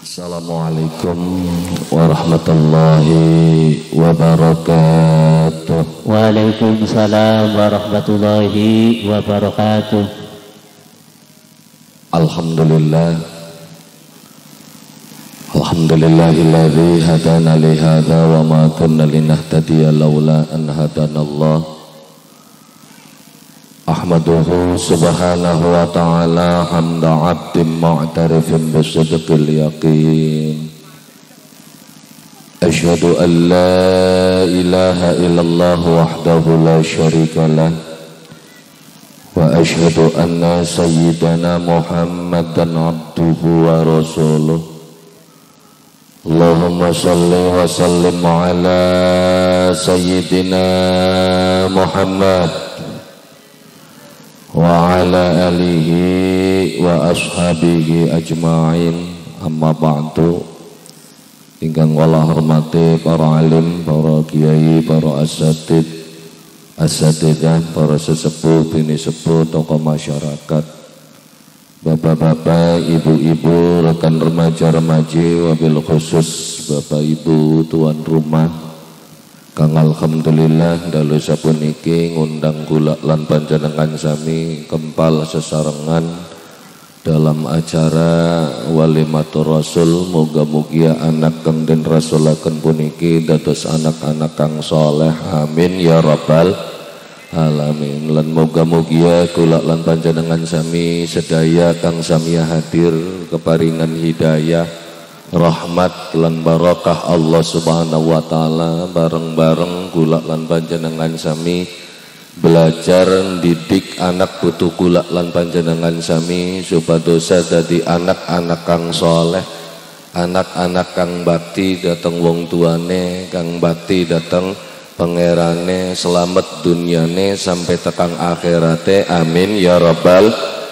Assalamualaikum warahmatullahi wabarakatuh. Waalaikumsalam warahmatullahi wabarakatuh. Alhamdulillah. Alhamdulillahilladzi hadana li hadza wa ma kunna linahtadiya laula an hadanallah. Ahmaduhu subhanahu wa ta'ala hamda 'abdin mu'tarifin bisidqil yaqin. Asyhadu an la ilaha illallah wahdahu la syarika lah. Wa asyhadu anna sayyidana Muhammadan 'abduhu wa rasuluh. Allahumma salli wa sallim ala sayyidina Muhammad wa ala alihi wa ashabihi ajma'in. Amma ba'du. Ingkang kula hormati para alim, para kiai, para asatidzah, para sesepuh, bini sepuh, tokoh masyarakat, bapak-bapak, ibu-ibu, rekan remaja-remaji, wabil khusus bapak ibu tuan rumah kang alhamdulillah dalu sapuniki ngundang kula lan panjenengan sami kempal sesarengan dalam acara walimatur rasul. Muga-mugia anak kang den rasulaken puniki dados anak-anak kang soleh, amin ya rabbal alamin. Lan muga-mugia kula lan panjenengan sami sedaya kang sami hadir keparingan hidayah, rahmat lan barakah Allah subhanahu wa ta'ala. Bareng-bareng kula lan panjenengan sami belajar didik anak putu kula lan panjenengan sami supadosa dadi anak-anak kang soleh, anak-anak kang bakti dateng wong tuane, kang bakti dateng pangerane, selamat dunyane sampai tekang akhirate, amin ya rabbal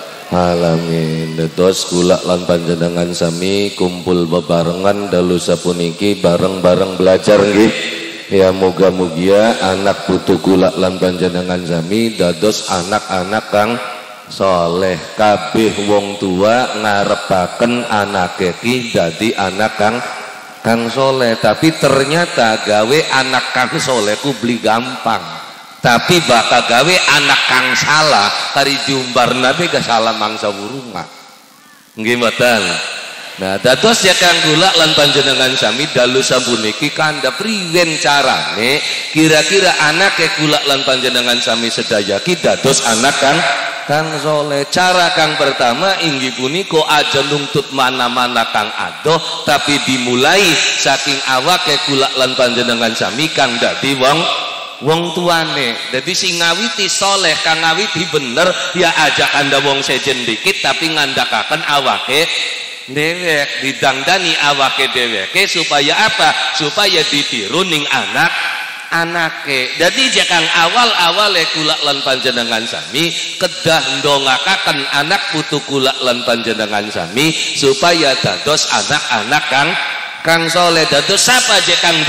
alamin. Dados kula lan panjenengan sami kumpul bebarengan dalu sapuniki bareng-bareng belajar nggih. Ya muga-mugia anak putu kula lan panjenengan sami dados anak-anak kang soleh. Kabeh wong tua ngarepaken anake ki dadi anak kang soleh, tapi ternyata gawe anak kang soleh ku beli gampang, tapi bakal gawe anak kang salah kari diumbar nabi gak salah mangsa wurunga nggih mboten. Nah dados ya kang kula lan panjenengan sami dalu sapuniki kanda priwen carane kira-kira anake kula lan panjenengan sami sedaya ki dados anak kang soleh. Cara kang pertama inggih punika aja nuntut mana-mana kang adoh, tapi dimulai saking awake kula lan panjenengan sami kang dadi wong tuane. Jadi sing ngawiti soleh, kang ngawiti bener ya ajak anda wong sejen dikit tapi ngandakaken awake dewek, didangdani awake deweke supaya apa? Supaya ditiru ning anake. Jadi jakang awal-awale kula lan panjenengan sami kedah ndongakaken anak putu kula lan panjenengan sami supaya dados anak-anak kang soleh. Dados sapa je kang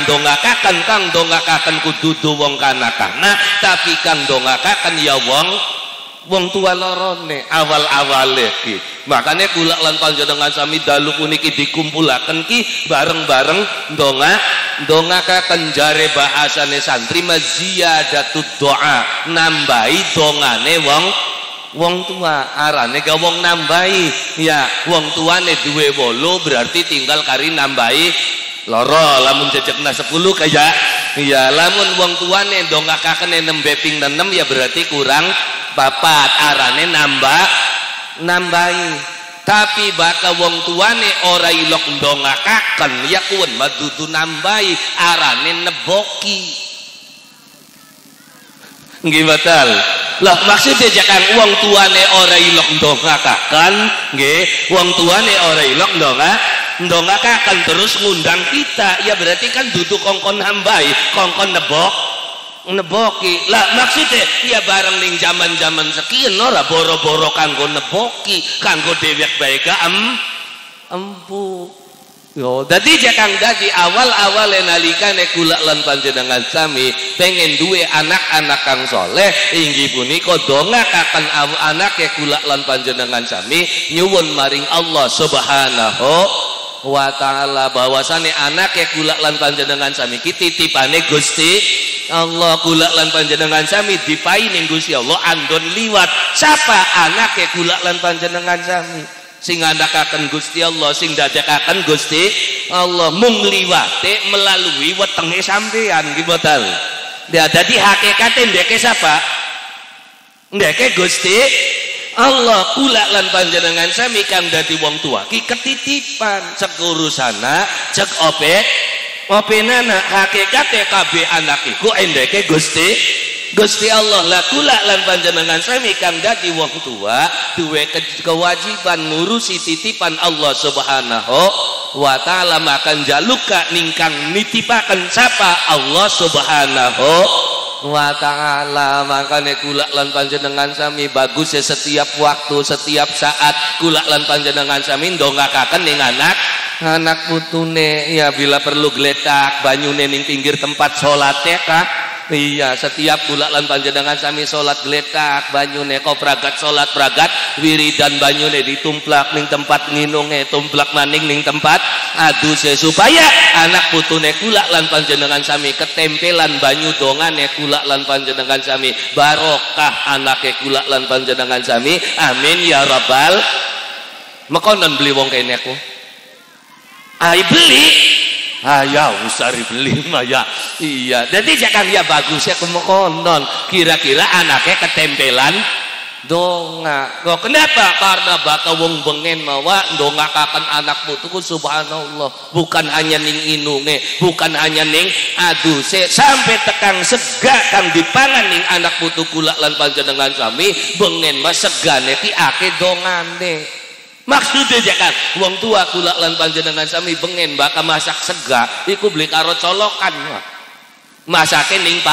dongakaken kudu wong kanak-kanak, tapi kang dongakaken ya wong tua lorone awal-awale ki. Makanya kula lan panjenengan sami dalu puniki dikumpulaken ki bareng-bareng ndongakaken jare bahasane santri maziyadatud doa, nambahi dongane wong tua. Arane ga wong nambahi ya wong tuane duwe 8 berarti tinggal kari nambahi loro, lamun jejekna 10 kaya ya lamun wong tuane ndongakaken nembe ping 6 ya berarti kurang 4, arane nambahi. Tapi baka wong tuane ora ilok ndongakaken ya kuwen madudu nambahi, arane neboki nggih batal. Lah maksudnya jakang wong tuane ora ilok ndongakaken nggih, wong tuane ora ilok ndongakaken terus ngundang kita ya berarti kan duduk kongkon nambahi, kongkon neboki. Lah maksudnya ya bareng ning zaman-zaman sekian ora boro-boro kanggo neboki, kanggo dewek bae ga empuk. Yo, dadi jakang dadi awal-awale nalikane kula lan panjenengan sami pengen duwe anak-anak kang soleh, inggih punika dongakaken anake kula lan panjenengan sami nyuwun maring Allah Subhanahu wa ta'ala bahwasane anake kula lan panjenengan sami ki titipane Gusti Allah. Kula lan panjenengan sami dipaini Gusti Allah andon liwat sapa anake kula lan panjenengan sami sing andakaken Gusti Allah, sing dadekaken Gusti Allah mung liwate melalui wetenge sampean nggih mboten. Dadi hakikate ndeke sapa? Ndeke Gusti Allah. Kula lan panjenengan sami kang dadi wong tua ki ketitipan cek urusana cek openana hakikate kabeh anak iku endeke Gusti Allah. Lah kula lan panjenengan sami kang dadi wong tua duwe kewajiban ngurusi titipan Allah Subhanahu wa ta'ala, makan jaluka ningkang nitipaken sapa Allah Subhanahu wa ta'ala. Makanya kula lan panjenengan sami bagus ya setiap waktu setiap saat kula lan panjenengan sami ndongakaken ning anak putune ya, bila perlu gletak banyune ning pinggir tempat salate kah. Iya, setiap kula lan panjenengan sami salat gletak banyune kopragat salat pragat wiridan banyune ditumplak ning tempat nginunge tumplak maning ning tempat aduse supaya anak putune kula lan panjenengan sami ketempelan banyu dongane kula lan panjenengan sami barokah anake kula lan panjenengan sami amin ya rabbal. Mekonon beli wong kene aku ai beli ayo usari beli maya. Iya, jadi jangan ya bagus ya kemokonon kira-kira anaknya ketempelan donga. Kok kenapa? Karena baka wong bengen mawa ndongakaken anak putuku subhanallah, bukan hanya ning inunge, bukan hanya ning aduse sampai tekang sega kang dipangan ning anak putu kula lan panjenengan sami bengen mas segane ti ake dongane. Maksudnya jangan wong tua kula lan panjenengan sami bengen baka masak sega iku beli karo colokan masake ning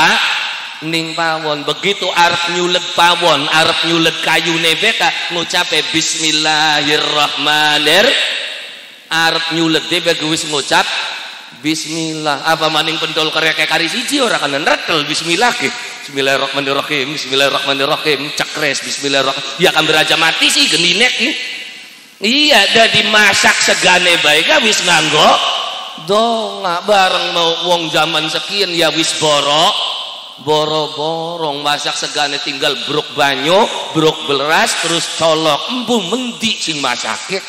pawon. Begitu arep nyuleg pawon arep nyuleg kayune beka ngucape bismillahirrahmanirrahim. Arep nyuleg dhewe wis ngucap bismillah apa maning pentol kerek kari siji ora kan retel bismillah ge. Bismillahirrahmanirrahim bismillahirrahmanirrahim cekres bismillahirrahmanirrahim ya kan beraja mati sih geninek nih. Iya, dari masak segane baik wis nganggo donga bareng mau wong zaman sekian ya wis borong masak segane tinggal bruk banyu, bruk beras terus colok embu mendi sing masake.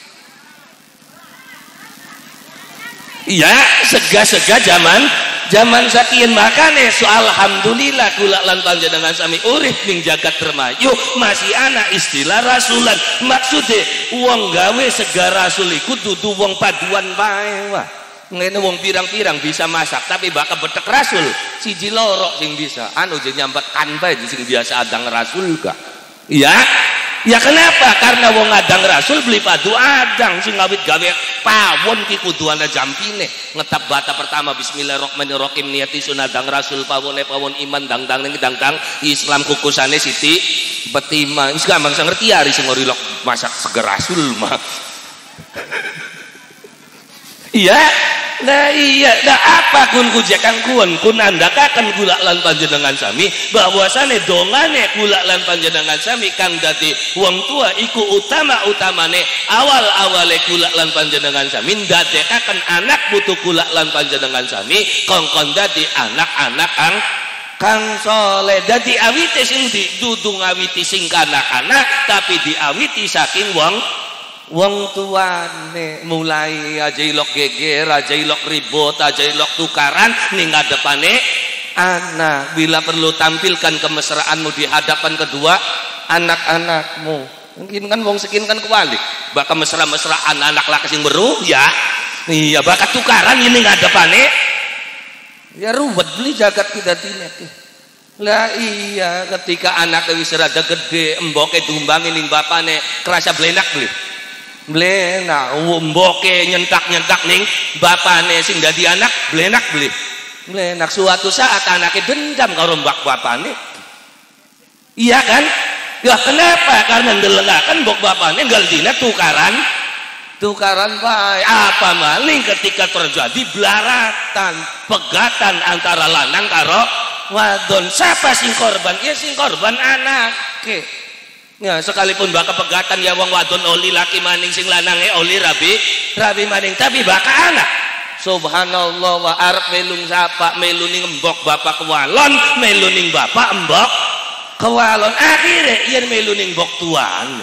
Iya, sega-sega zaman sakian makane so alhamdulillah kula lan panjenengan sami urip ning jagat remayu masih ana istilah rasulan. Maksude wong gawe sega rasul iku dudu wong paduan bae wah. Ngene wong pirang-pirang bisa masak tapi bakal betek rasul siji loro sing bisa anu je nyampekan bae sing biasa adang rasul ka. Iya. Ya kenapa? Karena wong adang rasul beli padu adang sing ngawit gawe pawon ki kudu ana jampine. Ngetap bata pertama bismillahirrahmanirrahim niati sunadang rasul pawone pawon iman dangdang ning dangdang Islam kukusane Siti Betima. Wis gampang ngerti ari sing ngorilok masak seger rasul mah. Iya. Nah iya, nah apa kun kujakan kun andakaken kula lan panjenengan sami bahwasane dongane kula lan panjenengan sami kang dadi wong tua iku utama-utamane awal-awale kula lan panjenengan sami ndadekaken anak putu kula lan panjenengan sami kongkon dadi anak-anak kang soleh. Dadi awite sing dudu ngawiti sing kanak-kanak tapi diawiti saking wong tuane mulai aja ilok geger, aja ilok ribut, aja ilok tukaran ning ngadepane anak. Bila perlu tampilkan kemesraanmu di hadapan kedua anak-anakmu. Mungkin kan wong sekin kan kewalik. Bakal mesra-mesraan anak laki sing beru ya. Iya bakal tukaran ini ngadepane. Ya ruwet beli jagat kita dinek. Lah iya ketika anak wis rada gede emboke dumbangi ning bapane kerasa blenak beli. Blenak mboke nyentak-nyentak ning bapane sing dadi anak blenak beli. Blenak suatu saat anaknya dendam karo mbak bapane. Iya kan? Ya kenapa? Karena ndelengaken mbok bapane nggal dina tukaran bae. Apa maling ketika terjadi belaratan, pegatan antara lanang karo wadon. Siapa sing korban? Ya sing korban anake. Ya, sekalipun baka pegatan ya wong wadon oli laki maning sing lanange oli rabi maning tapi baka anak. Subhanallah wa arep melung sapa melu ning embok bapak kewalon, melu ning bapak embok kewalon. Akhire yen melu ning mbok tuane.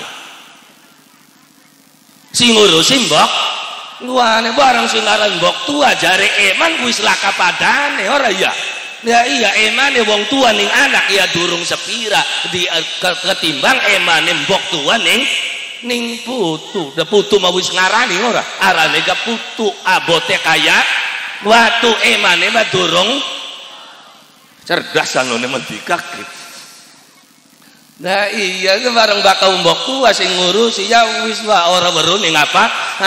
Sing ngurusi mbok tuane barang sing aran mbok tua jare eman kuwi selaka padane ora ya. Ya iya emane wong tua ning anak ya durung sepira ketimbang emane mbok tua ning putu. Da putu mau wis ngarani ora arane ga putu abote kaya watu emane mah durung cerdas anone mendikak. Nah iya bareng bakal mbok tua sing ngurusi ya wis wae ora weruh ning apa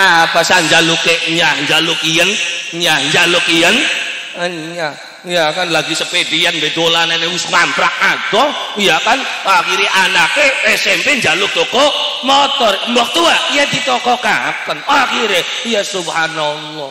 sanjaluke nyah njaluk yen nyah njaluk yen nya ya kan lagi sepedian bedolanane wis ngamprak ado ya kan akhirnya anake SMP njaluk toko motor mbok tua ya di toko kapan akhirnya ya subhanallah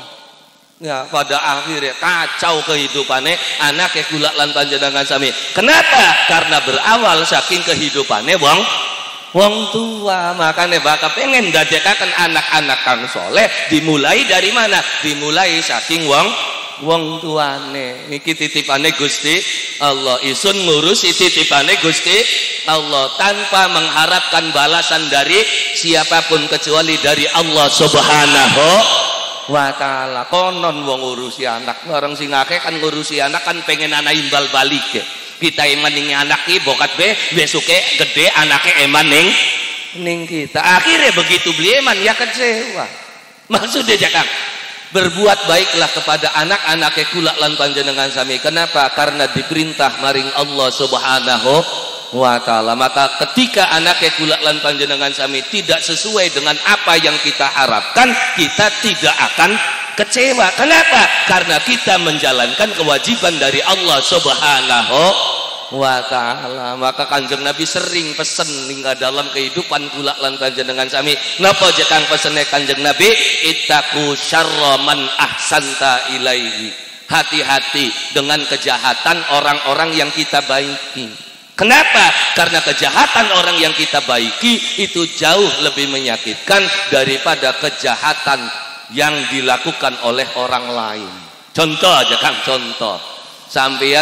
ya pada akhirnya kacau kehidupannya anake kula lan panjenengan sami. Kenapa? Karena berawal saking kehidupannya wong tua. Makanya bakal pengen dadekaken anak-anak kang soleh dimulai dari mana? Dimulai saking wong tuane. Iki titipane Gusti Allah, isun ngurusi titipane Gusti Allah tanpa mengharapkan balasan dari siapapun kecuali dari Allah Subhanahu wa ta'ala. Konon wong ngurusi anak orang sing akeh kan ngurusi anak kan pengen anak imbal balik ya. Kita eman ning anak ki bokat besuke gede anake eman ning kita. Akhirnya begitu beli eman ya kecewa. Maksudnya jakang berbuat baiklah kepada anak-anake kula lan panjenengan sami. Kenapa? Karena diperintah maring Allah Subhanahu wa ta'ala. Maka ketika anake kula lan panjenengan sami tidak sesuai dengan apa yang kita harapkan, kita tidak akan kecewa. Kenapa? Karena kita menjalankan kewajiban dari Allah Subhanahu wa ta'ala. Maka Kanjeng Nabi sering pesen hingga dalam kehidupan kula lan panjenengan sami. Napa jekang pesene Kanjeng Nabi? Ittaqu syarra man ahsanta ilaihi. Hati-hati dengan kejahatan orang-orang yang kita baiki. Kenapa? Karena kejahatan orang yang kita baiki itu jauh lebih menyakitkan daripada kejahatan yang dilakukan oleh orang lain. Contoh aja Kang, contoh. Sampeyan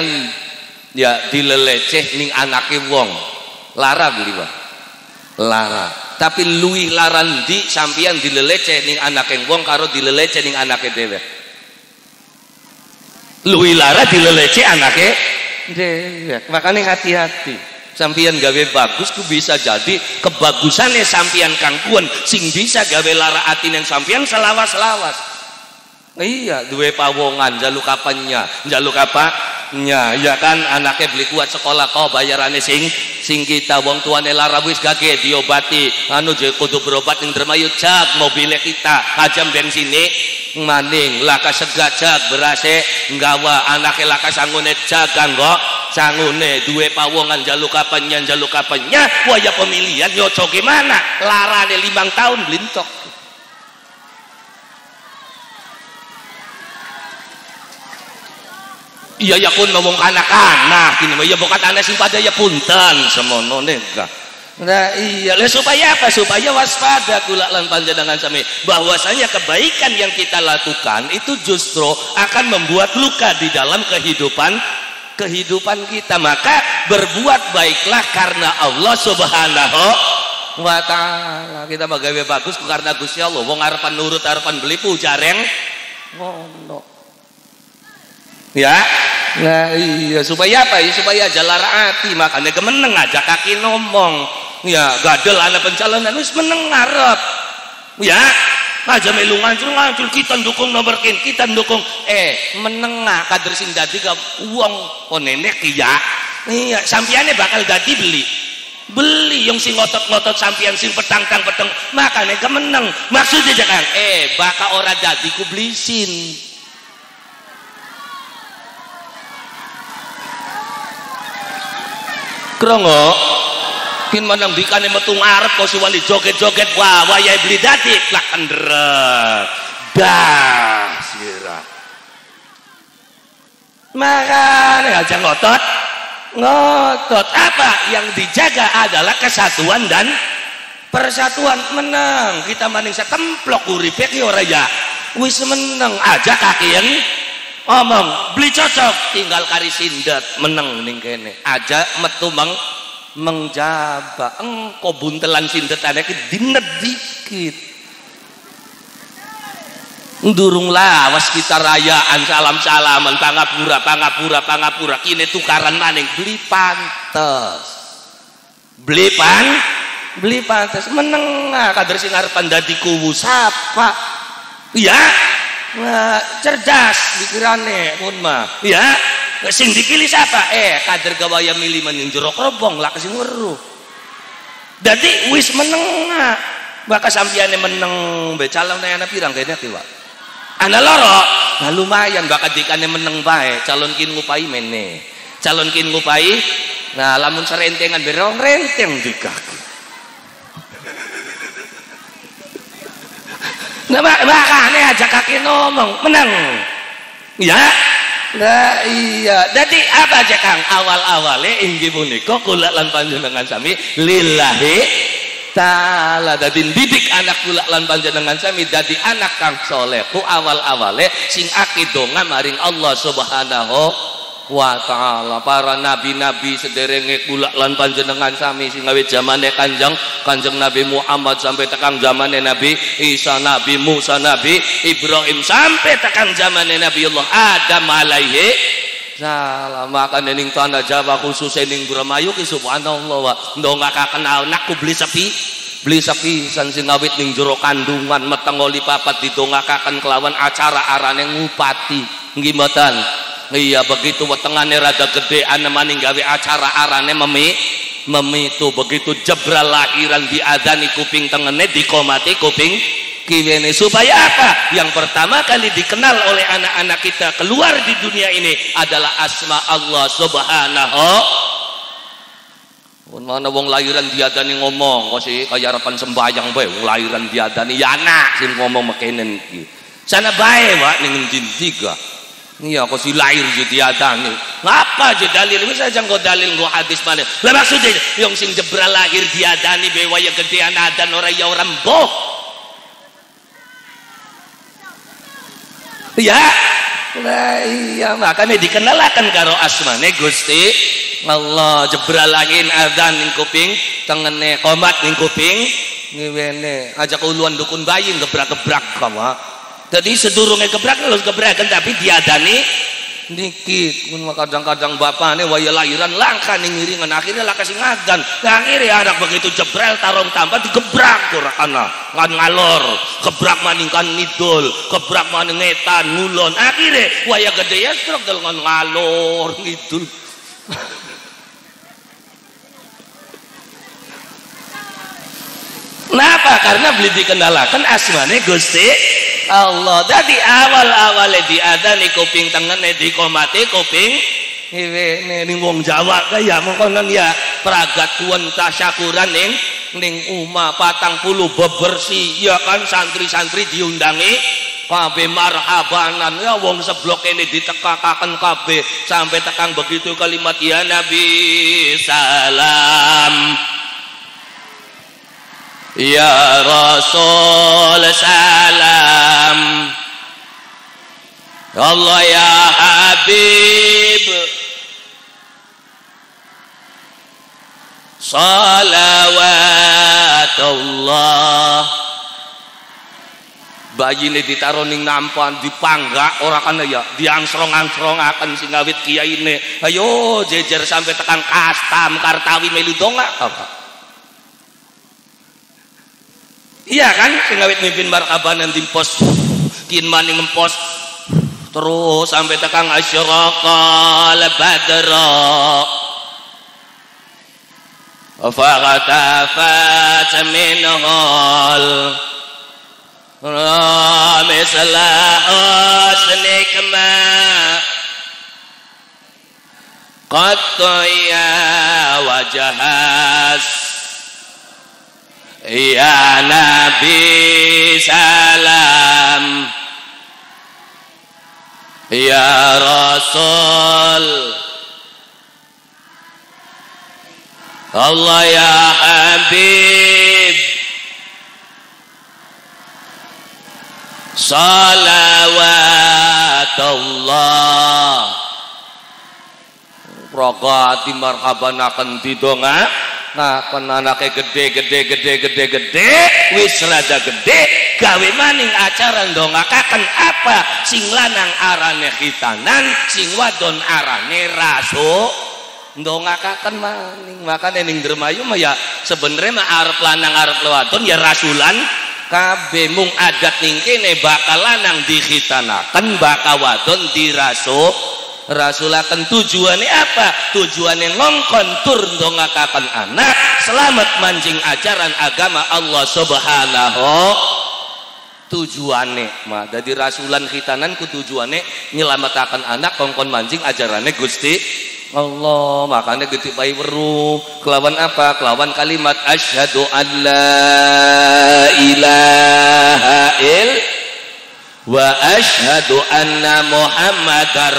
ya dileleceh ning anake wong. Lara beli Pak. Lara. Tapi luwih laran di sampeyan dileleceh ning anake wong karo dileleceh ning anake dhewe. Luwih lara dileleceh anake dhewe. Makanya hati-hati. Sampian gawe bagus ku bisa jadi kebagusannya sampian kangkuan sing bisa gawe lara atine sampian selawas-selawas. Iya, duwe pawongan jaluk kapannya, jaluk apa? Nya, ya kan anaknya beli kuat sekolah kau bayarannya sing kita wong tuane lara wis gage diobati anu je kudu berobat ning dermayu jak mobilnya kita ajam bensine maning laka segajak berase nggawa anake laka sangune jak kanggo sangune duwe pawongan jaluk kapannya waya pemilihan nyoco gimana larane 5 tahun blintok. Iya ya pun ngomong anak-anak ini ya bokat anak sing pada ya punten semono nega. Nah iya supaya apa? Supaya waspada kula lan panjenengan sami bahwasanya kebaikan yang kita lakukan itu justru akan membuat luka di dalam kehidupan kita. Maka berbuat baiklah karena Allah Subhanahu wa ta'ala. Kita magawe bagus karena Gusti Allah. Wong arepan nurut arepan beli pujareng ngono. Ya, nah iya supaya apa ya? Supaya jalara hati. Makanya kemeneng aja kaki ngomong. Ya, gadel anak pencalonan wis meneng ngarep. Ya, aja melu ngancul kita dukung nomor kita dukung. Menengah kader sing dadi ka wong konenek ya. Iya, sampiane bakal dadi beli yang sing ngotot-ngotot sampian sing petang-tang peteng. Makanya kemeneng. Maksudnya jangan bakal ora dadi ku blisin. Krongo kin manang dikane metu ngarep kok siwali joget-joget wah wayahe beli dadi lak kendret dah sira makane aja ngotot ngotot. Apa yang dijaga adalah kesatuan dan persatuan. Menang kita maning satemplok uripe ki ora ya wis meneng aja kakian omong beli cocok tinggal kari sindet meneng ning kene aja metu mengjaba engko buntelan sindetane ki dinet dikit ndurung lawas kita rayaan salam-salaman pangapura kini tukaran maning beli pantes meneng kader sing arepan dadi kuwu sapa ya nah, cerdas pikirane mun mah ya sing dipilih siapa kader gawaya milih maning jero krobong lah sing weruh dadi wis meneng bakal sampiyane meneng be calone ana pirang kene ki Pak ana loro nah lumayan bakal dikane meneng bae calonkin ngupai mene calonkin ngupai nah lamun serentengan berong renteng dikaki nah makane aja kaki ngomong menang ya nah iya jadi apa aja Kang awal-awale inggih punika kula lan panjenengan sami lillahi ta'ala dadi didik anak kula lan panjenengan sami dadi anak kang saleh ku awal-awale sing akidonga maring Allah Subhanahu wa ta'ala. Para nabi-nabi sederenge kula lan panjenengan sami sing awit zamane Kanjeng Nabi Muhammad sampai tekan zamane Nabi Isa, Nabi Musa, Nabi Ibrahim sampai tekan zamane Nabi Allah Adam alaihi salam. Makane ning tanah Jawa khusus ning Bramayu ki subhanallah wa ndonga kenal nakku beli sepi san sing awit ning jero kandungan meteng oli papat didongakaken kelawan acara arane ngupati nggih mboten. Iya begitu wetengane rada gede maning gawe acara arane memitu begitu jebral lahiran diadani kuping tengene dikomati kuping kiwene supaya apa? Yang pertama kali dikenal oleh anak-anak kita keluar di dunia ini adalah asma Allah Subhanahu. Mana wong lahiran diadani ngomong kok sih kaya harapan sembayang bae wong lahiran diadani ya anak sing ngomong mekenen iki. Sana bae Pak ning ndi tiga. Iya kok si lahir jadi adani ngapa aja dalil wis aja nggo dalil nggo hadis mana lah maksudnya yang sing jebral lahir diadani bewaya gedean adan ora ya ora mboh ya lah iya makanya dikenalakan karo asmane Gusti Allah jebral lahir adan ning kuping tengene komat ning kuping ngene aja uluan dukun bayi gebrak-gebrak kawa. Jadi sedurunge gebrak harus gebrakan tapi diadani dikit. Mun kadang-kadang bapane waya lahiran langka ning ngiringan akhirnya laka sing ngadan. Akhirnya anak begitu jebral tarong tambah digebrak ora ana. Kan ngalor, gebrak maning kan ngidul, gebrak maning ngetan ngulon. Akhirnya waya gede ya strok dengan ngalor ngidul. Kenapa? Karena beli dikenalakan asmane Gusti Allah. Dari awal-awale diadani kuping tengene dikomati kuping ngene ning wong Jawa kaya mongkonon ya pragat kuwen tasyakuran ning umah 40 bebersih ya kan santri-santri diundangi kabeh marhabanan ya wong seblok ini ditekakaken kabeh sampai tekang begitu kalimat ya Nabi salam ya Rasul salam Allah ya Habib salawatullah bayi ini ditaruh ning nampan dipangga orang kan ya diangsrong-angsrongaken sing awit kiai ini ayo jejer sampai tekan kastam kartawi melu dongak apa iya kan sing awit mimpin markabanan di pos kin maning ngempos terus sampai tekan asyraqal badra faghatafat minhul mislah husnik ma qad ya wajahas ya Nabi salam ya Rasul Allah ya Habib salawatullah rogati marhaban akan didonga ngakan anaknya gede wis rada gede gawe maning acara ndongakaken apa sing lanang arane khitanan sing wadon arane raso ndongakaken maning makane ning Dermayu mah ya sebenarnya mah arep lanang arep wadon ya rasulan kabeh mung adat ning kene bakal lanang dikhitanaken bakal wadon diraso rasulaken. Tujuannya apa? Tujuannya ngongkon tur ndongakaken anak selamat mancing ajaran agama Allah subhanahu tujuannya mah dadi rasulan khitanan ku tujuannya nyelamataken anak ngongkon mancing ajarannya Gusti Allah. Makanya gede pai weruh kelawan apa? Kelawan kalimat asyhadu an la ilaha illallah wa asyhadu anna muhammadar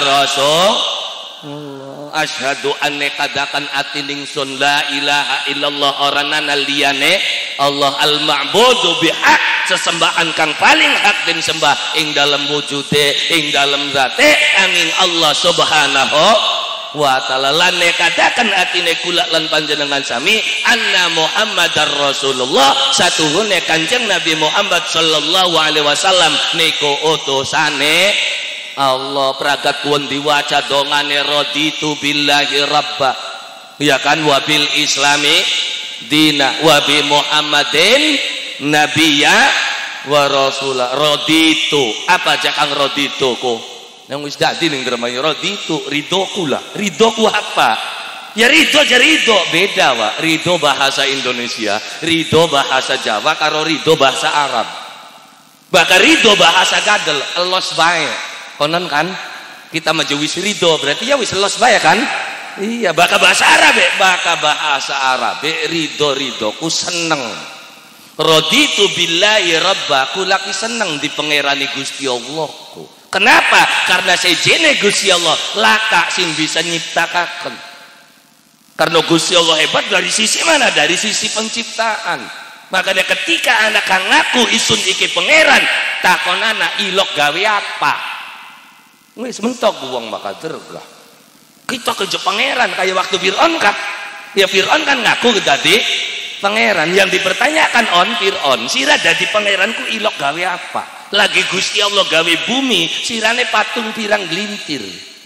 rasulullah. Asyhadu anne kadakan ati ningsun la ilaha illallah orana liyane Allah al ma'budu bihaq sesembahan kang paling hak den sembah ing dalam wujude ing dalam zate angin Allah subhanahu wa ta'ala. Lan kadakan atine kula lan panjenengan sami anna muhammadar rasulullah satuhune kanjeng Nabi Muhammad sallallahu alaihi wasallam niku utusane Allah. Pragat kuwon diwaca dongane raditu billahi rabba ya kan wabil islami dina wa bi muhammadin nabiyya wa rasula. Raditu apa jakang raditu ku yang wis dadi ning Dermayu raditu ridhoku lah. Ridhoku apa? Ya ridho aja ridho beda wa. Ridho bahasa Indonesia, ridho bahasa Jawa karo ridho bahasa Arab. Bahkan ridho bahasa gadel elos bae. Konon kan kita maju wis ridho berarti ya wis elos bae kan? Iya, bahasa Arab bahasa Arab ridhoku seneng. Raditu billahi rabbaku laki seneng di pangerani Gusti Allahku. Kenapa? Karena sejene Gusti Allah laka sing bisa nyiptakaken. Karena Gusti Allah hebat dari sisi mana? Dari sisi penciptaan. Makanya ketika anak ngaku isun iki pangeran, takonana ilok gawe apa? Wis mentok buang maka dergah. Kita kerja pangeran kayak waktu Fir'aun kan? Ya Fir'aun kan ngaku dadi pangeran. Yang dipertanyakan Fir'aun, sira dadi pangeranku ilok gawe apa? Lagi Gusti Allah gawe bumi sirane patung pirang gelintir.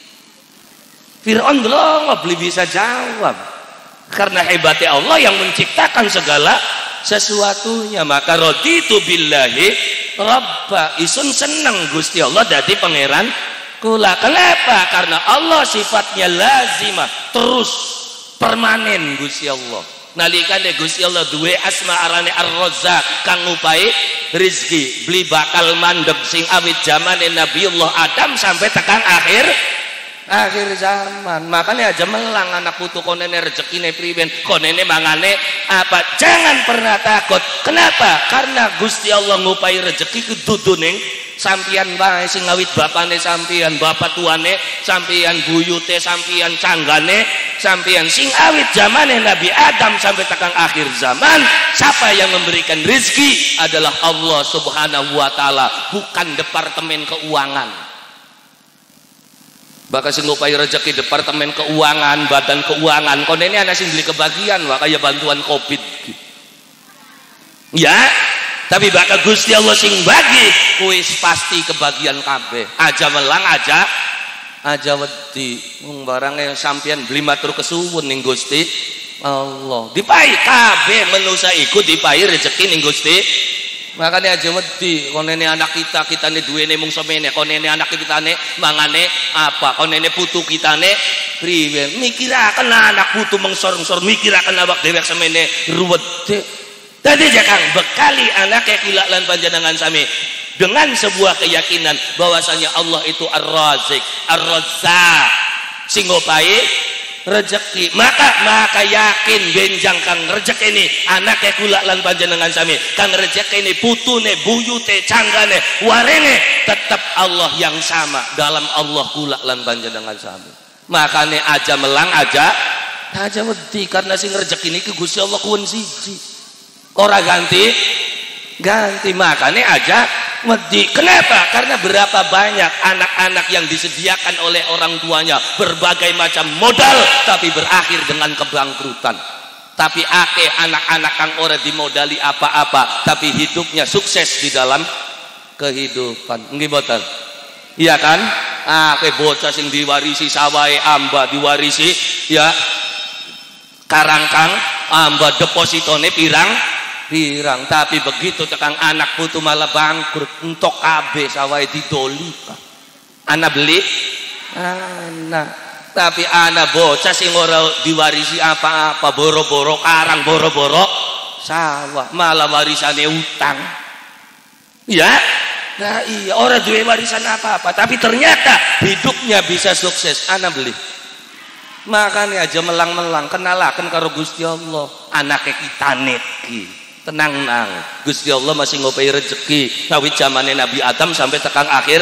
Fir'aun belum beli bisa jawab karena hebatnya Allah yang menciptakan segala sesuatunya. Maka raditu billahi rabba isun seneng Gusti Allah dadi pangeran kula. Kenapa? Karena Allah sifatnya lazimah terus permanen Gusti Allah. Nalikane Gusti Allah duwe asma arane Ar-Razzaq kang ngupai rizki beli bakal mandeg sing awit zamane Nabiullah Adam sampai tekan akhir zaman. Makanya aja melang anak putu konene rezekine priben konene mangane apa. Jangan pernah takut. Kenapa? Karena Gusti Allah ngupai rezeki keduduning sampian bae sing ngawit bapane sampian bapak tuane sampian buyute sampian canggane sampian sing awit zamane Nabi Adam sampai tekan akhir zaman. Siapa yang memberikan rezeki adalah Allah subhanahu wa ta'ala, bukan departemen keuangan. Bakal sing ngupai rezeki departemen keuangan badan keuangan konene ana sing beli kebagian wah kaya bantuan covid ya. Tapi bakal Gusti Allah sing bagi kuis pasti kebagian kabeh. Aja melang aja wedi barangnya sampean beli matur kesuwun ning Gusti Allah. Dipai kabeh manusa iku dipai rezeki ning Gusti. Makanya aja wedi konene anak kita duwene mung semene konene anak kitane mangane apa konene putu kitane priwe mikiraken anak putu mengsor-ngsor mikiraken awak dhewek semene ruwet. Tadi jakang bekali anaknya kula lan panjenengan sami dengan sebuah keyakinan bahwasanya Allah itu Ar-Razik, Ar-Razzaq sing ngopahi rezeki. Maka yakin benjang kang rezeki ini anaknya kula lan panjenengan sami kang rezeki ini putune buyute canggane warenge tetap Allah yang sama dalam Allah kula lan panjenengan sami. Makane aja melang aja aja wedi karena sing rezeki niki Gusti Allah kuwen siji. Ora ganti makanya aja wedi. Kenapa? Karena berapa banyak anak-anak yang disediakan oleh orang tuanya berbagai macam modal tapi berakhir dengan kebangkrutan. Tapi akeh anak-anak kang ora dimodali apa-apa tapi hidupnya sukses di dalam kehidupan. Nggih mboten? Iya kan? Akeh bocah sing diwarisi sawahe amba, diwarisi ya karangkang amba depositone pirang tapi begitu tekang anak putu malah bangkrut entok kabeh sawahe didoli. Anak beli anak tapi anak bocah sing ora diwarisi apa-apa, boro-boro karang, boro-boro sawah, malah warisane utang. Ya, nah iya, orang duwe warisan apa-apa, tapi ternyata hidupnya bisa sukses. Anak beli. Makanya aja melang-melang kenalaken karo Gusti Allah. Anake kita niki. Tenang-nang. Gusti Allah masih ngopai rezeki. Kawit zamane Nabi Adam sampai tekan akhir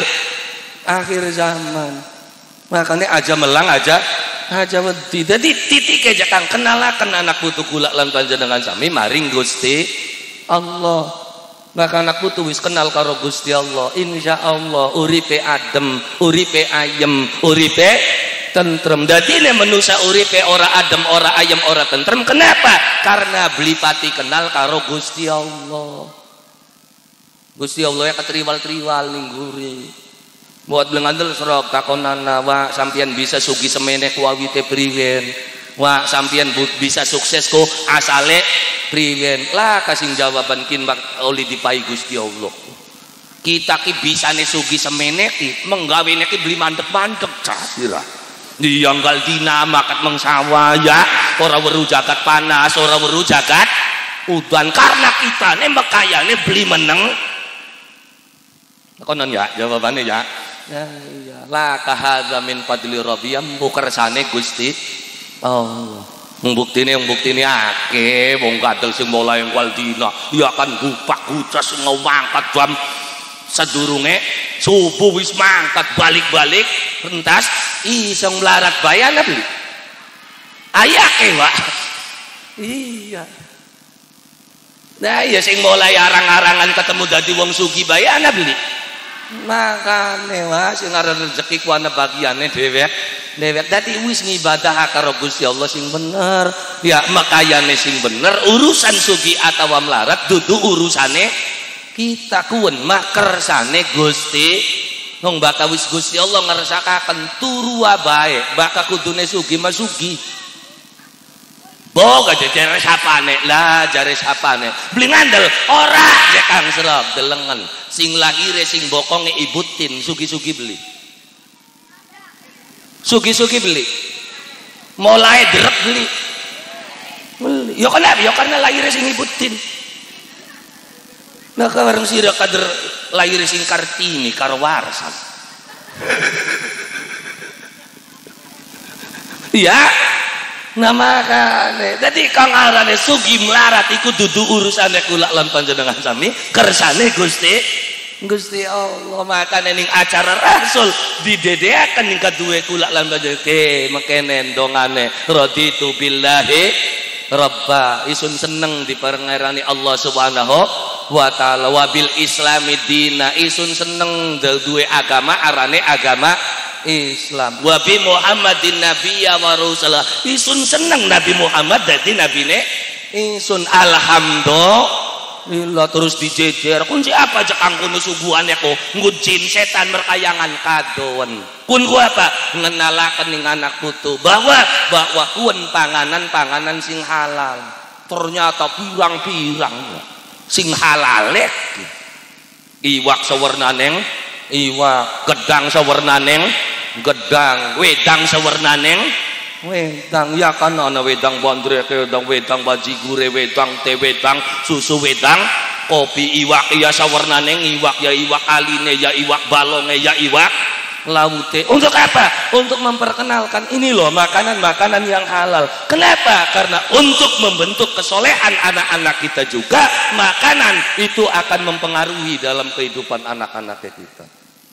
zaman. Makanya aja melang aja wedi. Jadi titik aja kang kenalaken anak putu kula lan panjenengan sami maring Gusti Allah. Maka anak putu wis kenal karo Gusti Allah, insyaallah uripe adem, uripe ayem, uripe tentrem. Dadi nek manusa uripe ora adem, ora ayem, ora tentrem, kenapa? Karena beli pati kenal karo Gusti Allah. Gusti Allah ya katriwal-triwal ning guri. Buat belengandel serok takonana wa sampian bisa sugi semene ku awite priwen, wa sampian bisa sukses ku asale priwen. Lah kasing jawaban kin oli dipai Gusti Allah. Kita ki bisane sugi semene ki menggawene ki beli mandek-mandek casira. Dianggal dina makat mengsawa ya, ora weru jagat panas, ora weru jagat udan karena kita nembak kayane beli meneng. Konon ya jawabannya ya. Ya iya la kahadza min fadli rabbiyam bukersane Gusti Allah. Mbuktine akeh wong kadel sing mulai engkal dina ya kan gupak gucas ngawangkat jam sadurunge subuh wis mangkat balik-balik rentas iseng melarat bayana beli. Ayake Pak. Iya. Nah iya sing mulai arang-arangan ketemu dadi wong sugih bayana beli. Makane wae sing aran rezeki ku ana bagiane dhewek. Dadi wis ngibadah karo Gusti Allah sing bener. Ya makayane sing bener, urusan sugih atawa melarat dudu urusane kita kuwen makersane Gusti. Wong bakal wis Gusti Allah ngersakaken turu wae, bakal kudune sugih mah sugih. Boga jare sapane lah jare sapane beli ngandel ora ya kang serap delengen sing lahire sing bokonge ibutin sugi-sugi beli beli mulai derep beli yo karena lahire sing ibutin nah kawareng sira kader lahire sing Kartini karo warisan ya. Nah makane dadi kang arane sugih melarat iku dudu urusane kula lan panjenengan sami kersane Gusti Allah. Makane ning acara Rasul didedeaken ning kaduwe kula lan panjenengan mekene ndongane raditu billahi rabba isun seneng diperngerani Allah Subhanahu wa taala wabil islami dina isun seneng duwe agama arane agama Islam wa bi Muhammadin nabiyya wa rasulah isun seneng Nabi Muhammad dadi nabine isun alhamdulillah terus dijejer kunci apa aja kang kono suguhane ko ngujin setan merkayangan kadowen kun ku apa ngenalaken ning anak putu bahwa kun panganan sing halal ternyata pirang-pirang sing halal iwak sawarnaneng iwak gedang sawarnaneng gedang wedang sawarnaneng wedang ya kan ana wedang bandrek wedang bajigure wedang teh wedang susu wedang kopi iwak ya sawarnaneng iwak ya iwak aline ya iwak balonge ya iwak laute. Untuk apa? Untuk memperkenalkan ini loh makanan-makanan yang halal. Kenapa? Karena untuk membentuk kesolehan anak-anak kita juga makanan itu akan mempengaruhi dalam kehidupan anak-anak kita.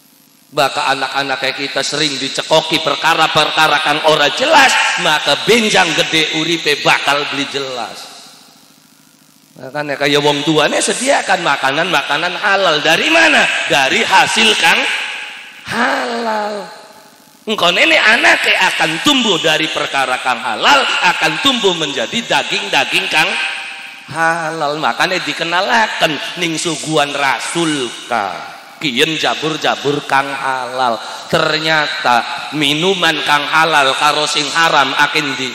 Maka anak-anak kayak kita sering dicekoki perkara-perkara kang ora jelas, maka benjang gede uripe bakal beli jelas. Makanya kayak wong tuanya sediakan makanan-makanan halal. Dari mana? Dari hasil kang halal. Engkau nenek anak akan tumbuh dari perkara kang halal, akan tumbuh menjadi daging-daging kang halal. Makanya dikenalakan ning suguhan rasul ka kiyen jabur-jabur kang halal. Ternyata minuman kang halal karo sing haram akin di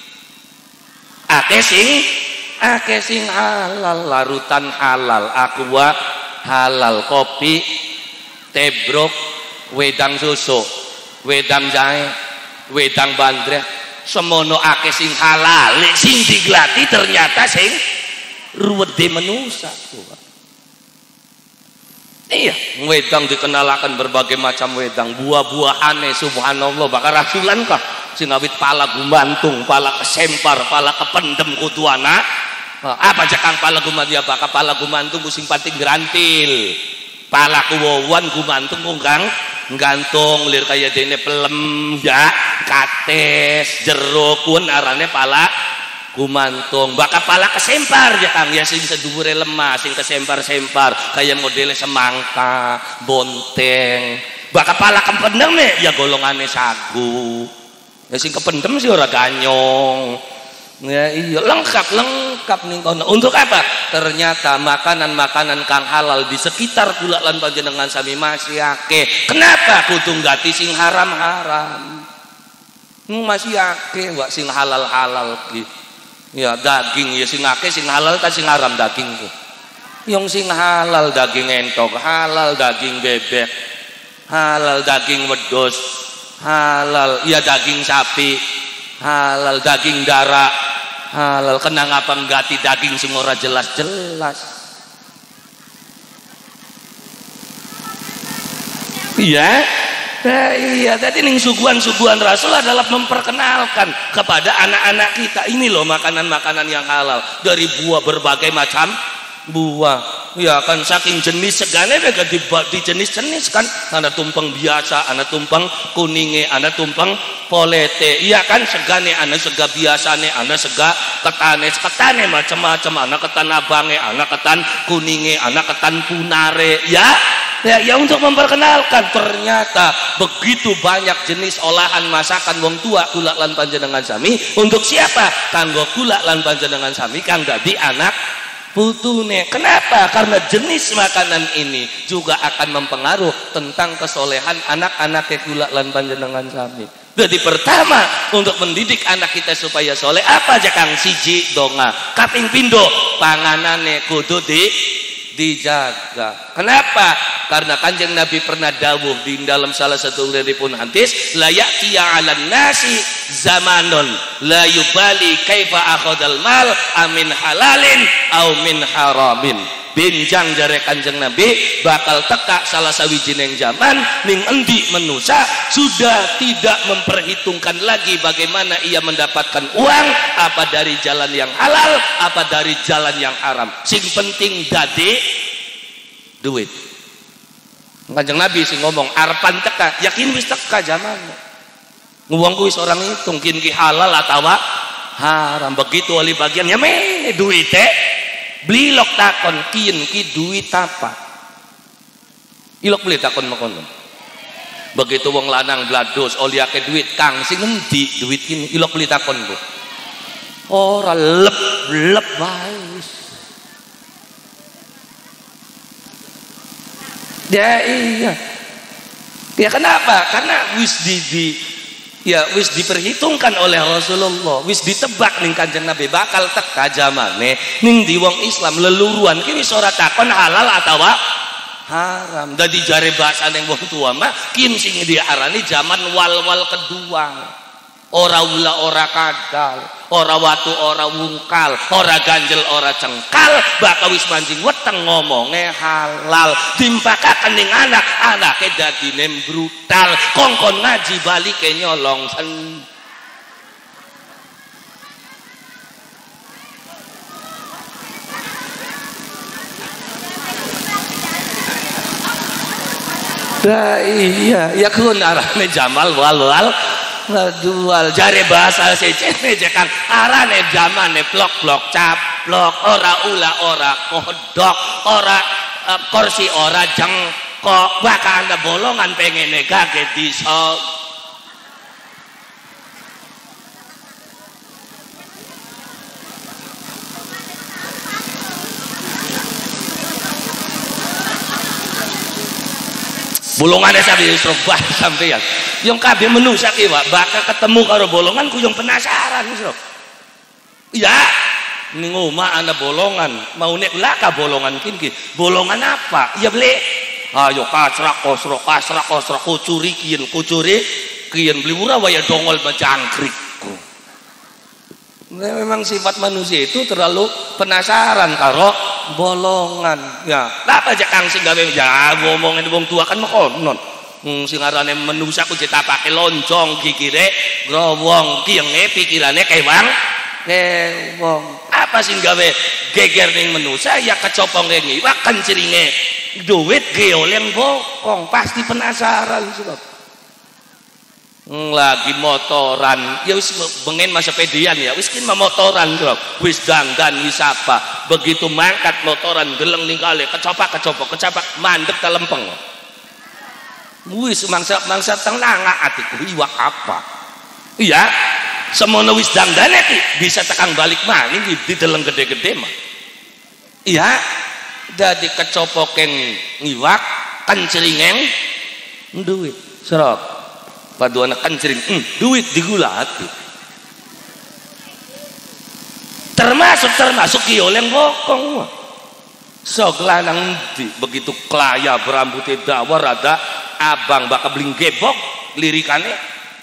ake sing halal, larutan halal, aqua halal, kopi, tebrok, wedang susu, wedang jahe, wedang bandreh, semono ake sing halal, sing diglati ternyata sing ruwede manusa. Iya, wedang dikenalakan berbagai macam wedang, buah-buahane subhanallah, bakal rasulan kah sing awit pala gumantung, pala kesempar, pala kependem kutuana. Apa jakang pala gumantung, bakal pala gumantung sing pating grantil, pala kuwawan gumantung kang gantung lir kaya dene pelem ya, kates, jeruk pun arane pala gumantung. Bakal pala kesempar ya kang, ya sing sedhuwure lemah, sing kesempar-sempar kayak modelnya semangka, bonteng. Bakal pala kependem ya golongane sagu. Ya sing kependem sih ora ganyong. Ya iya, lengkap ning kono. Untuk apa? Ternyata makanan-makanan kang halal di sekitar kula lan panjenengan sami masih akeh. Kenapa kudu nggati sing haram-haram? Masih akeh wak sing halal-halal ki. Ya daging ya sing akeh sing halal ta sing haram dagingku. Yang sing halal daging entok, halal daging bebek, halal daging wedhus, halal ya daging sapi, halal daging darah, halal. Kena ngapa nggati daging sing ora jelas-jelas. Iya. Nah, iya, tadi ning suguhan-suguhan Rasul adalah memperkenalkan kepada anak-anak kita ini loh makanan-makanan yang halal dari buah berbagai macam buah. Ya kan saking jenis segane juga di jenis-jenis kan, ada tumpeng biasa, ada tumpeng kuninge, ada tumpeng polete. Iya kan segane, ada sega biasane, ada sega ketane macam-macam, ada ketan abange, ada ketan kuninge, ada ketan punare. Ya untuk memperkenalkan ternyata begitu banyak jenis olahan masakan wong tua kula lan panjenengan sami. Untuk siapa? Kanggo kula lan panjenengan sami kang dadi anak putune. Kenapa? Karena jenis makanan ini juga akan mempengaruh tentang kesolehan anak-anak kula lan panjenengan sami. Jadi pertama untuk mendidik anak kita supaya soleh apa aja kang? Siji donga, kaping pindo panganane kudu dijaga. Kenapa? Karena kanjeng Nabi pernah dawuh di dalam salah satu ripun hadis, la ya'tiya 'alan nasi zamanun la yubali kaifa akhadal mal amin halalin au min haramin. Benjang jare kanjeng Nabi bakal teka salah sawijining zaman ning endi manusia sudah tidak memperhitungkan lagi bagaimana ia mendapatkan uang, apa dari jalan yang halal, apa dari jalan yang haram. Sing penting dadi duit. Kanjeng Nabi sing ngomong arpan teka, yakin wis teka zaman. Nguwang kuwi orang hitung kin ki halal atawa haram. Begitu wali bagian ya me duit beli lok takon kin ki duit apa? Ilok beli takon makono. Begitu wong lanang blados oliake duit kang sing endi duit kini ilok beli takon Bu. Ora lep wae. Ya iya. Ya kenapa? Karena wis wis diperhitungkan oleh Rasulullah, wis ditebak ning kanjeng Nabi bakal teka zamane ning di wong Islam leluruan ki wis ora takon halal atawa haram. Dadi jare bahasane wong tua mah kin sing diarani zaman wal-wal kedua. Ora ula ora kadal, ora watu ora wungkal, ora ganjel ora cengkal, bakal wis manjing weteng ngomonge halal. Dimpakaken ning anake dadine brutal, kongkon ngaji balike nyolong sen. Lah iya, ya kun arane jamal wal dual jare bahasa secene jekan arane zamane blok-blok caplok ora ula ora kodok ora kursi ora jengkok bahkan ada bolongan pengen kaget disok. Bolongannya sampai serobah sampeyan yang kabeh menusa ki Pak bakal ketemu karo bolongan ku yang penasaran Sob. Ya ning omah ana bolongan mau nek laka bolongan ki bolongan apa ya beli ayo kasrak kucuri kian beli murah waya dongol bajangkrik. Memang sifat manusia itu terlalu penasaran karo bolongan ya apa aja kang sing gawe ya ngomongin wong tua kan makonon sing arane manusia ku ditapake loncong gigire growong kienge pikirane kewang wong apa sing gawe geger ning manusia ya kecopong ngiwak kencringe duit geoleng bokong pasti penasaran sebab lagi motoran ya wis bengen masa pedian ya wis kin motoran bro wis dandan wis apa begitu mangkat motoran geleng ning kali kecopak mandek telempeng wis mangsa tengah atiku iwak apa iya semono wis dandane ki bisa tekan balik maning di deleng gede-gede mah iya dadi kecopokeng ngiwak kencringeng duit serok paduan kencring duit digulati termasuk kioleng bokong sok lanang di begitu klaya berambutnya dawar ada abang bakal bling gebok lirikannya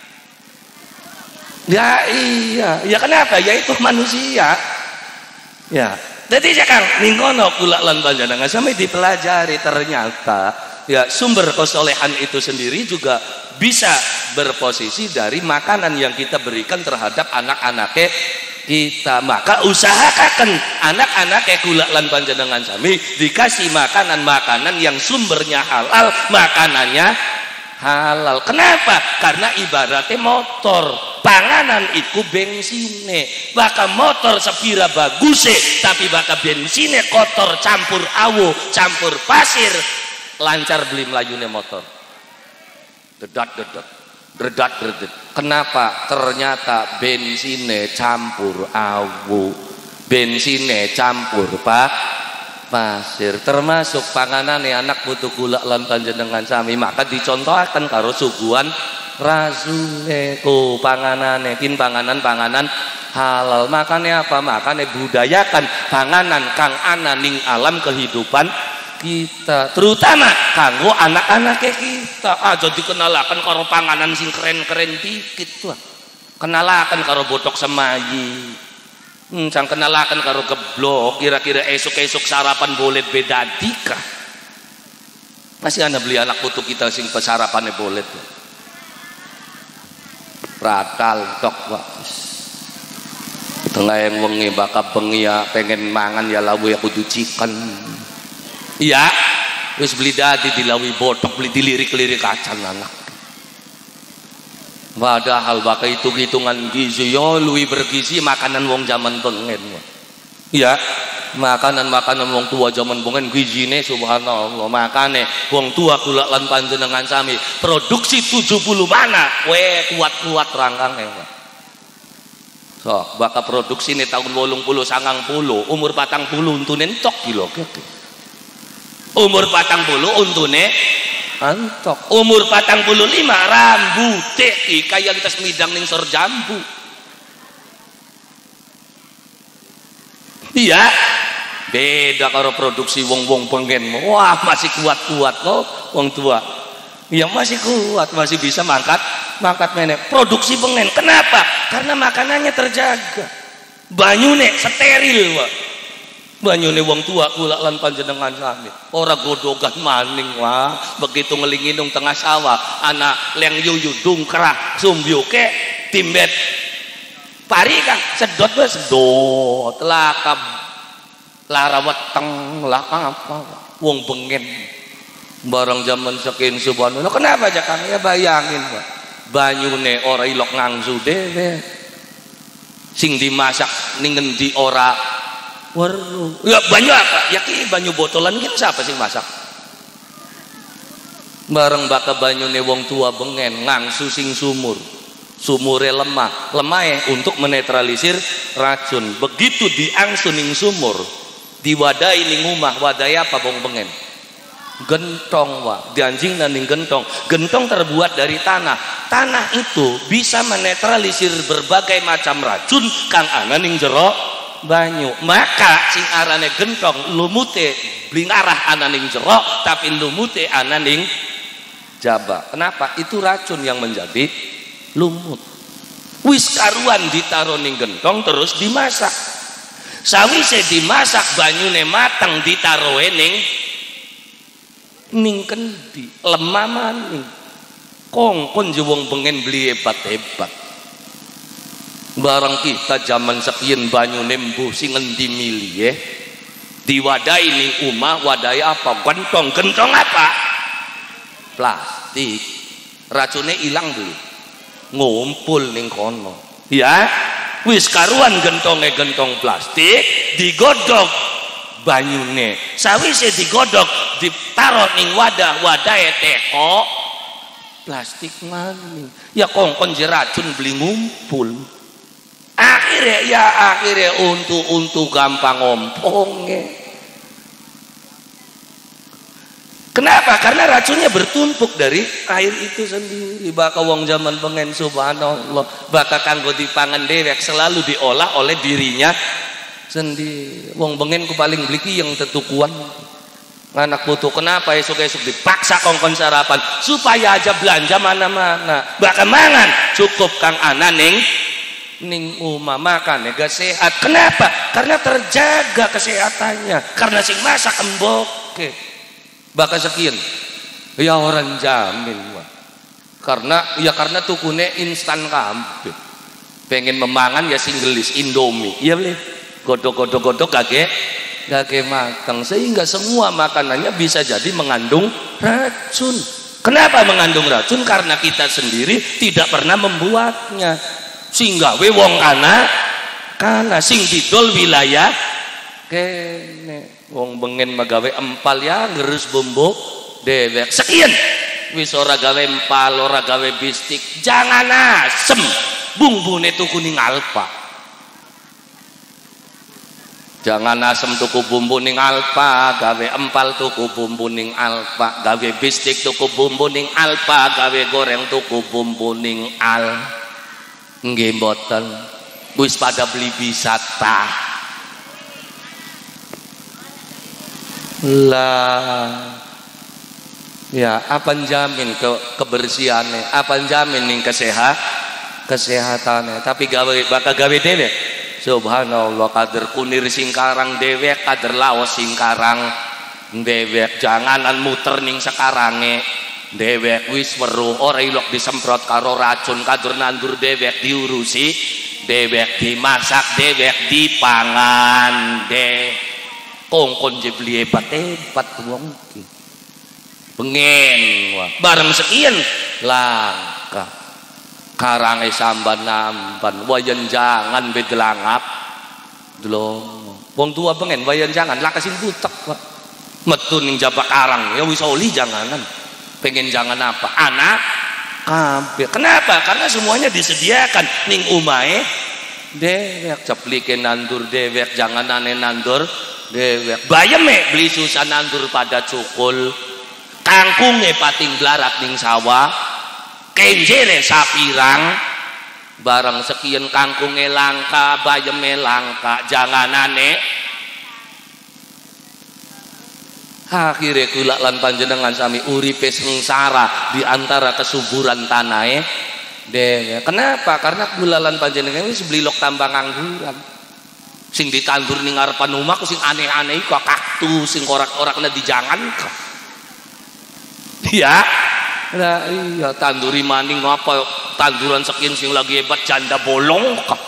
ya iya ya kenapa ya itu manusia ya jadi sekarang ningkono kula lan panjenengan sampai dipelajari ternyata ya sumber kesolehan itu sendiri juga bisa berposisi dari makanan yang kita berikan terhadap anak-anaknya kita maka usahakan anak-anaknya kula lan panjenengan sami dikasih makanan-makanan yang sumbernya halal makanannya halal kenapa karena ibaratnya motor panganan itu bensine bakal motor sepira baguse tapi bakal bensine kotor campur awu campur pasir lancar beli melayune motor dedat kenapa ternyata bensine campur awu bensine campur pasir termasuk panganane anak butuh gula lan panjenengan sami maka dicontohkan karo suguhan rasune ku panganane kin panganan halal makanya apa makanya budayakan panganan kang ana ning alam kehidupan kita terutama kanggo anak-anaknya kita aja dikenalakan karo panganan sing keren-keren dikit tuh kenalakan karo botok semayi sang kenalakan karo geblok kira-kira esok-esok sarapan boleh beda dika masih anda beli anak putu kita sing pesarapannya boleh tuh pratal tok wak tengah yang wengi bakal bengi ya pengen mangan ya lawu ya kudu chicken iya wis beli dadi dilawi botok beli dilirik-lirik kacang anak padahal bakal hitung-hitungan gizi yo luwi bergizi makanan wong zaman bengen iya makanan wong tua zaman bengen gizine subhanallah makane wong tua kula lan panjenengan sami produksi 70 mana kuat-kuat rangkang so bakal produksi ini tahun 80 90 umur 40 untune entok kilo umur 40 untune antok umur 45 rambute kayak kita semidang ning sor jambu iya beda karo produksi wong-wong pengen wah masih kuat-kuat kok wong tua iya masih kuat masih bisa mangkat menek produksi pengen kenapa karena makanannya terjaga banyune steril Pak banyune wong tua kula lan panjenengan sami ora godogan maning wah begitu ngelinginung tengah sawah anak leng yuyu dungkrah sumbyuke timbet pari kang sedot wis sedot lakam lara weteng lakang apa wong bengen Barang zaman sekian subhanallah. Kenapa aja Kang? Ya bayangin Pak, banyune ora ilok ngangsu dhewe, sing dimasak ning ngendi ora weruh. Ya banyu apa? Ya ki banyu botolan kan siapa sing masak? Bareng baka banyune wong tua bengen ngangsu sing sumure lemah untuk menetralisir racun. Begitu diangsu ning sumur, diwadahi ning omah, wadahi apa bong bengen? Gentong wa, dianjing ning gentong. Gentong terbuat dari tanah itu bisa menetralisir berbagai macam racun kang ana ning jero banyu. Maka sing arane gentong lumute blingarah ana ning jero, tapi lumute ana ning jaba. Kenapa? Itu racun yang menjadi lumut. Wis karuan ditaruh ning gentong terus dimasak. Sawise dimasak banyune mateng ditaruhe ning kendi lemah maning. Kongkon wong bengen beli hebat-hebat. Barang kita zaman sekian banyune mbuh sing endi milih diwadahi ning omah, wadahi apa? Gentong apa? Plastik. Racunnya hilang dulu, ngumpul ning kono ya. Wis karuan gentong plastik digodhog banyune. Sawise digodhog ditaruh ning wadahe teko plastik maning. Ya kongkon racun beli ngumpul. Akhirnya untu gampang ompongnya. Kenapa? Karena racunnya bertumpuk dari air itu sendiri. Baka wong zaman pengen subhanallah, baka kanggo dipangan dewek selalu diolah oleh dirinya sendiri. Wong pengen ku paling beli yang tetukuan. Anak putu kenapa esok-esok dipaksa kongkon sarapan supaya aja belanja mana-mana. Baka mangan cukup kang ana ning umah makan gak sehat. Kenapa? Karena terjaga kesehatannya. Karena sing masak emboke. Baka sekian ya orang jamin wah. Karena tukune instan kabeh. Pengen memangan ya singgelis Indomie. Iya boleh. Godok kage matang sehingga semua makanannya bisa jadi mengandung racun. Kenapa mengandung racun? Karena kita sendiri tidak pernah membuatnya. Sehingga wong kana sing didol wilayah kene. Wong bengen magawe empal ya ngerus bumbu dewek sekian. Wis ora gawe empal, ora gawe bistik, jangan asem. Bumbune tuku ning Alfa. Jangan asem tuku bumbu ning Alfa, gawe empal tuku bumbu ning Alfa, gawe bistik tuku bumbu ning Alfa, gawe goreng tuku bumbu ning nggih mboten. Wis pada beli wisata. Lah ya apa jamin kebersihannya, apa jamin ning kesehatannya. Tapi bakal gawe dewek subhanallah, kader kunir singkarang dewek, kader laos singkarang dewek. Janganan muter ning sekarange dewek wis weruh ora ilok disemprot karo racun. Kader nandur dewek diurusi dewek, dimasak dewek, dipangan dewek. Kongkon je beli hebat wong ki. Pengen wah. Bareng sekian langka. Karange samban namban, wayan jangan bedelangap. Delong. Wong tua pengen wayan jangan lakasin butek wah. Metu ning jabak karang ya wis oli janganan. Pengen jangan apa? Anak kabeh. Kenapa? Karena semuanya disediakan ning omahe dewek. Ceplike nandur dewek, janganane nandur dewek. Bayeme beli susah nandur pada cukul. Kangkunge pating blarat ning sawah. Kenjere sapirang. Barang sekian kangkunge langka, bayeme langka, janganane. Akhirnya kula lan panjenengan sami uripe sengsara di antara kesuburan tanahe dewek. Kenapa? Karena kula lan panjenengan wis blilok tambang angguran. Sing ditandur ning ngarepan omah ku sing aneh-aneh iku kaktus sing korak-korakna dijangan kok. Ya. Lah iya tanduri maning apa tanduran sekian sing lagi hebat janda bolong kok.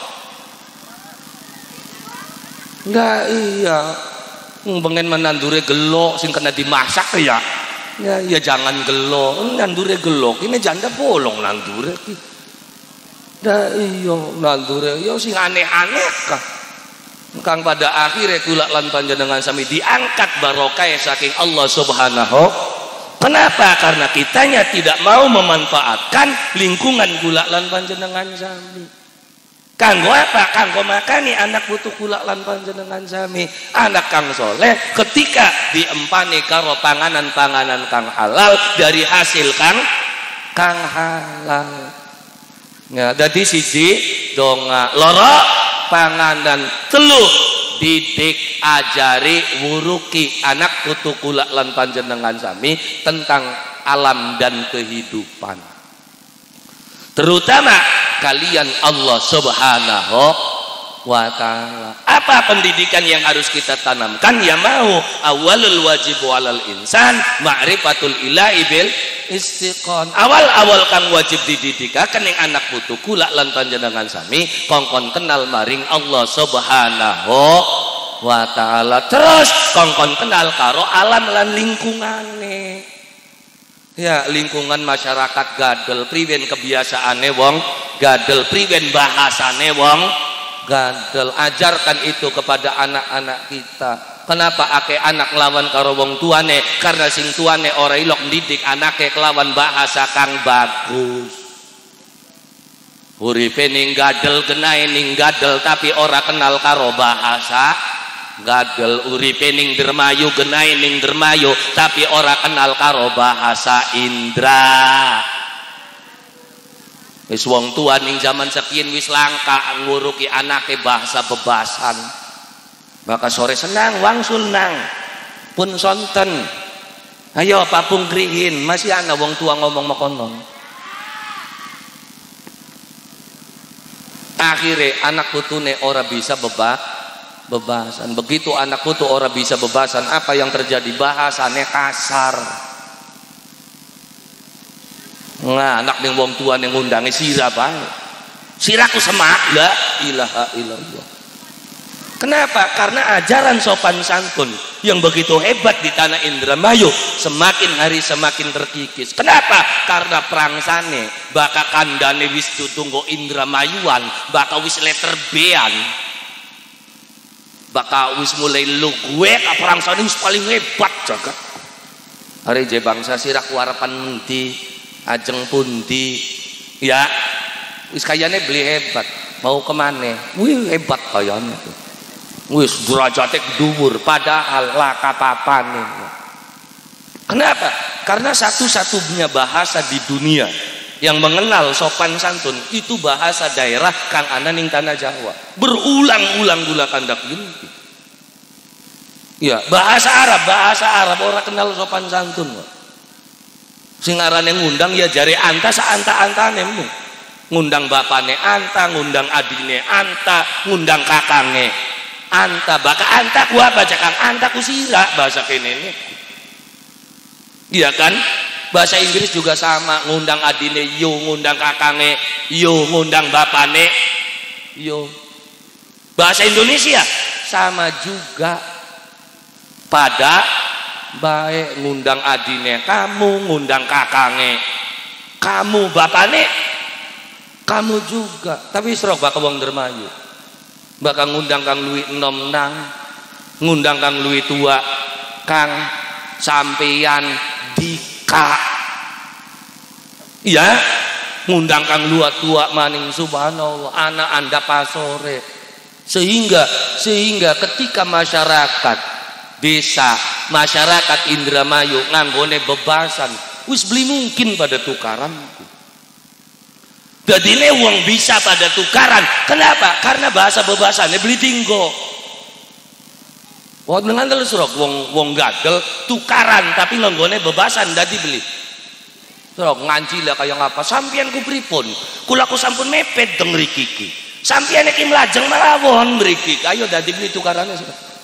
Enggak iya. Bengen menandure gelok sing kena dimasak ya. Ya jangan gelo, nandure gelok, ini janda bolong nandure. Dah iyo nandure, yo sing aneh-aneh kah. Kang pada akhirnya kula lan panjenengan sami diangkat barokah saking Allah Subhanahu. Kenapa? Karena kitanya tidak mau memanfaatkan lingkungan kula lan panjenengan sami. Kanggo apa? Kanggo makani anak butuh kula lan panjenengan sami. Anak kang soleh ketika diempani karo panganan-panganan kang halal dari hasil kang halal. Ya, dadi siji donga, loro panganan, telu didik, ajari, wuruki anak butuh kula lan panjenengan sami tentang alam dan kehidupan. Terutama kalian Allah Subhanahu wa ta'ala. Apa pendidikan yang harus kita tanamkan? Ya mau awalul wajibu alal insan ma'rifatul ilahi bil istiqon. Awal-awal kang wajib dididikaken ing anak putu kula lan panjenengan sami kongkon kenal maring Allah Subhanahu wa ta'ala. Terus kongkon kenal karo alam lan lingkungane. Ya, lingkungan masyarakat gadel, priwen kebiasaane wong gadel, priwen bahasane wong gadel. Ajarkan itu kepada anak-anak kita. Kenapa ake anak lawan karo wong tuane? Karena sing tuane ora ilok ndidik anake kelawan bahasa kang bagus. Uripe ning gadel, genahe ning gadel tapi ora kenal karo bahasa gadel. Uripe ning dermayu, genahe ning dermayu tapi ora kenal karo bahasa indra. Wis wong tua ning zaman sekian wis langka nguruki anake bahasa bebasan. Maka sore senang wangsul nang pun sonten. Ayo papung krihin masih ana wong tua ngomong makonon. Akhire anak putune ora bisa bebasan. Begitu anak putu ora bisa bebasan, apa yang terjadi? Bahasane kasar. Nah, anak ning wong tua ning ngundange sira bae. Siraku semak la ilaha illallah. Kenapa? Karena ajaran sopan santun yang begitu hebat di tanah Indramayu semakin hari semakin terkikis. Kenapa? Karena prangsane baka kandane wis tutunggo Indramayuan, baka wis leterbean, baka wis mulai lu gue ka prangsane wis paling hebat jagat. Hari je bangsa sirak warapan menti, ajeng pundi, ya wis kayane beli hebat, mau kemana? Wih hebat kayane tuh. Wis derajate dhuwur padahal laka papane. Kenapa? Karena satu-satunya bahasa di dunia yang mengenal sopan santun itu bahasa daerah kang ana ning tanah Jawa. Berulang-ulang gula kandak gini. Ya, bahasa Arab ora kenal sopan santun. Sing arane ngundang ya jare anta saanta-antane mu. Ngundang bapane anta, ngundang adine anta, ngundang kakange anta, baka anta ku apa cakang anta ku sira bahasa kene ini. Iya kan? Bahasa Inggris juga sama, ngundang adine yo, ngundang kakange yo, ngundang bapane yo. Bahasa Indonesia sama juga, pada baik ngundang adine kamu, ngundang kakange kamu, bapane kamu juga. Tapi serok baka wong dermayu bakal ngundang kang luwih enom nang, ngundang kang luwih tua kang sampeyan dika, ya ngundang kang luwih tua maning subhanallah anak anda pasore. Sehingga ketika masyarakat desa, masyarakat Indramayu nganggone bebasan wis beli mungkin pada tukaran. Jadi ini uang bisa pada tukaran. Kenapa? Karena bahasa bebasannya beli tinggo. Wong dengan terus rok wong gadel tukaran tapi nganggone bebasan dadi beli. Rok nganci lah kayak ngapa? Sampian ku pripun? Kula ku sampun mepet deng rikiki. Sampian iki mlajeng mawon mriki. Ayo dadi beli tukarannya.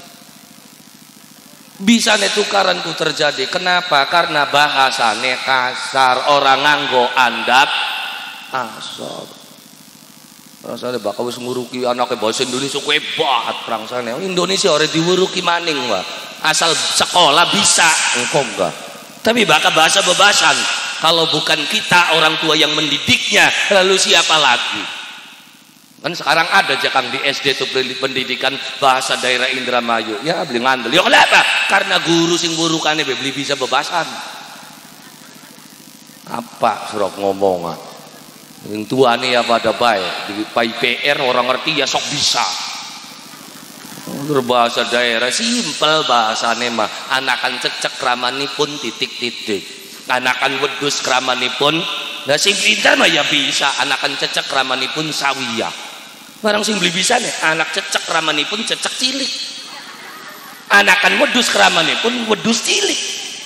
Bisa nih tukaran ku terjadi. Kenapa? Karena bahasane kasar, orang nganggo andap asal. Prangsane bakal wis nguruki anake bahasa Indonesia ku hebat prangsane. Indonesia ora diwuruki maning wae. Asal sekolah bisa engko enggak. Tapi bakal bahasa bebasan. Kalau bukan kita orang tua yang mendidiknya, lalu siapa lagi? Kan sekarang ada Kang di SD itu pendidikan bahasa daerah Indramayu. Ya beli ngandel. Ya kenapa? Karena guru sing burukane beli bisa bebasan. Apa suruh ngomong? Yang tua nih ya pada baik. Di PR orang ngerti ya sok bisa. Berbahasa daerah simpel bahasane mah. Anakan cecek ramanipun titik-titik. Anakan wedus ramanipun. Nah sing pintar mah ya bisa. Anakan cecek ramanipun sawiyah. Barang sing beli bisa nih. Anak cecek ramanipun cecek cilik. Anakan wedus ramanipun wedus cilik.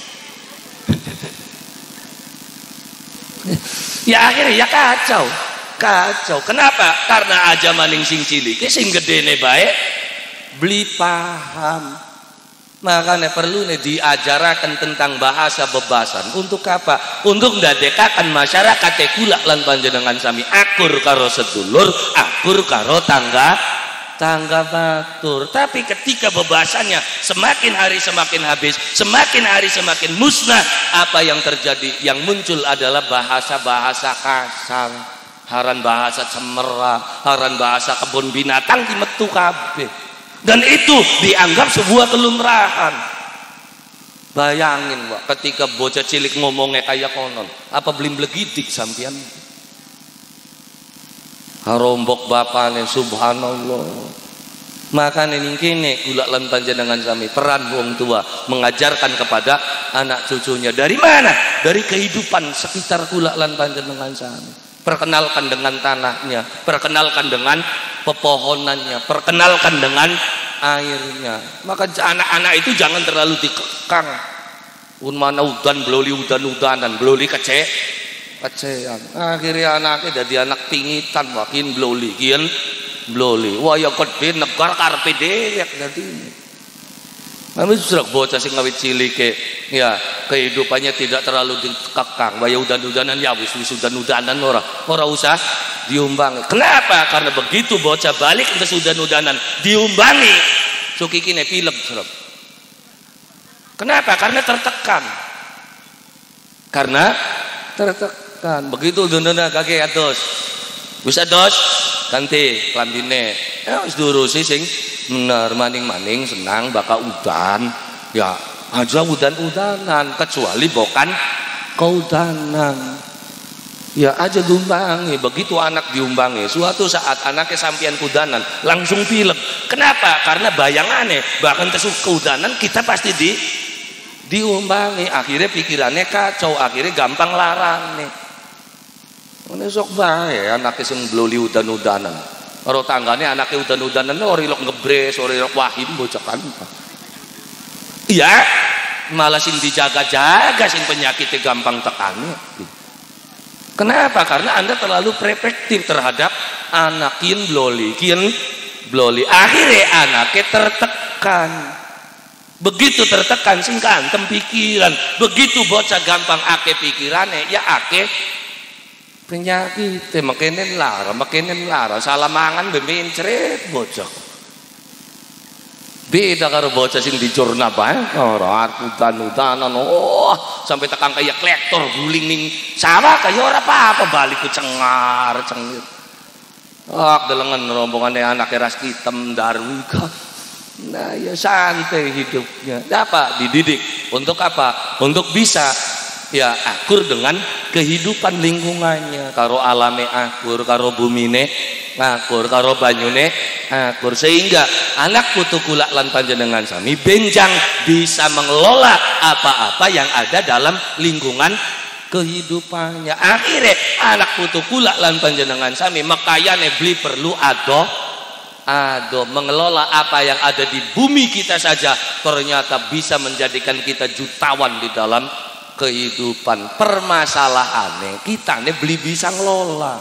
Ya akhirnya ya kacau. Kenapa? Karena aja maning sing cilik sing gedene baik beli paham. Makanya perlu nih diajarakan tentang bahasa bebasan. Untuk apa? Untuk ndadekaken masyarakat kula lan panjenengan sami akur karo sedulur, akur karo tangga batur. Tapi ketika bebasannya semakin hari semakin habis, semakin hari semakin musnah, apa yang terjadi? Yang muncul adalah bahasa-bahasa kasar, haran bahasa cemera, haran bahasa kebun binatang di metu kabeh. Dan itu dianggap sebuah kelumrahan. Bayangin Pak, ketika bocah cilik ngomongnya kayak konon, apa belum blegidik sampean? Harombok bapane subhanallah. Makanya kene kula lan panjenengan sami peran wong tua mengajarkan kepada anak cucunya. Dari mana? Dari kehidupan sekitar kula lan panjenengan sami. Perkenalkan dengan tanahnya, perkenalkan dengan pepohonannya, perkenalkan dengan airnya. Maka anak-anak itu jangan terlalu dikekang. Mana udan bloli udan-udanan, bloli kecean. Akhirnya anaknya jadi anak pingitan, makin bloli, kian bloli. Wah ya gede negar karpe dewek dadi. Kami sudah bocah sing ngawit cilik ya kehidupannya tidak terlalu dikekang. Wah ya udan-udanan ya wis udan-udanan ora usah diumbangi. Kenapa? Karena begitu bocah balik ke udan-udanan diumbangi, sukikine pilek serep. Kenapa? Karena tertekan. Begitu udan-udanan kakek ados. Bisa dos ganti klambine. Ya wis diurusi sing bener maning-maning senang bakal udan. Ya aja udan-udanan kecuali bukan keudanan. Ya aja diumbangi. Begitu anak diumbangi, suatu saat anaknya sampian kudanan langsung pilek. Kenapa? Karena bayangannya bahkan kesuk keudanan kita pasti diumbangi. Akhirnya pikirannya kacau, akhirnya gampang larang nih. Ini sok bae anaknya sing bloli udan-udanan. Karo tanggane anaknya udan-udanan ora ilok ngebres, ora ilok wahim bocah kan. Iya, malah sing dijaga-jaga sing penyakitnya gampang tekane. Kenapa? Karena Anda terlalu protektif terhadap anak kian bloli. Akhirnya anaknya tertekan. Begitu tertekan sing kantem pikiran. Begitu bocah gampang ake pikirannya, ya ake penyakit. Makenen lara. Salah mangan bemencret bocah. Beda karo bocah sing dijurna bae ora udan-udanan sampai tekan kayak klektor guling ning sawah kaya ora apa-apa balik ku cengar cengir. Delengen rombongane anak ras hitam darwika. Nah ya santai hidupnya. Apa? Dididik. Untuk apa? Untuk bisa ya akur dengan kehidupan lingkungannya, karo alame akur, karo bumine akur, karo banyune akur, sehingga anak putu kula lan panjenengan sami benjang bisa mengelola apa-apa yang ada dalam lingkungan kehidupannya. Akhirnya anak putu kula lan panjenengan sami makayane beli perlu ado mengelola apa yang ada di bumi kita saja ternyata bisa menjadikan kita jutawan di dalam kehidupan. Permasalahannya kita nih beli bisa ngelola.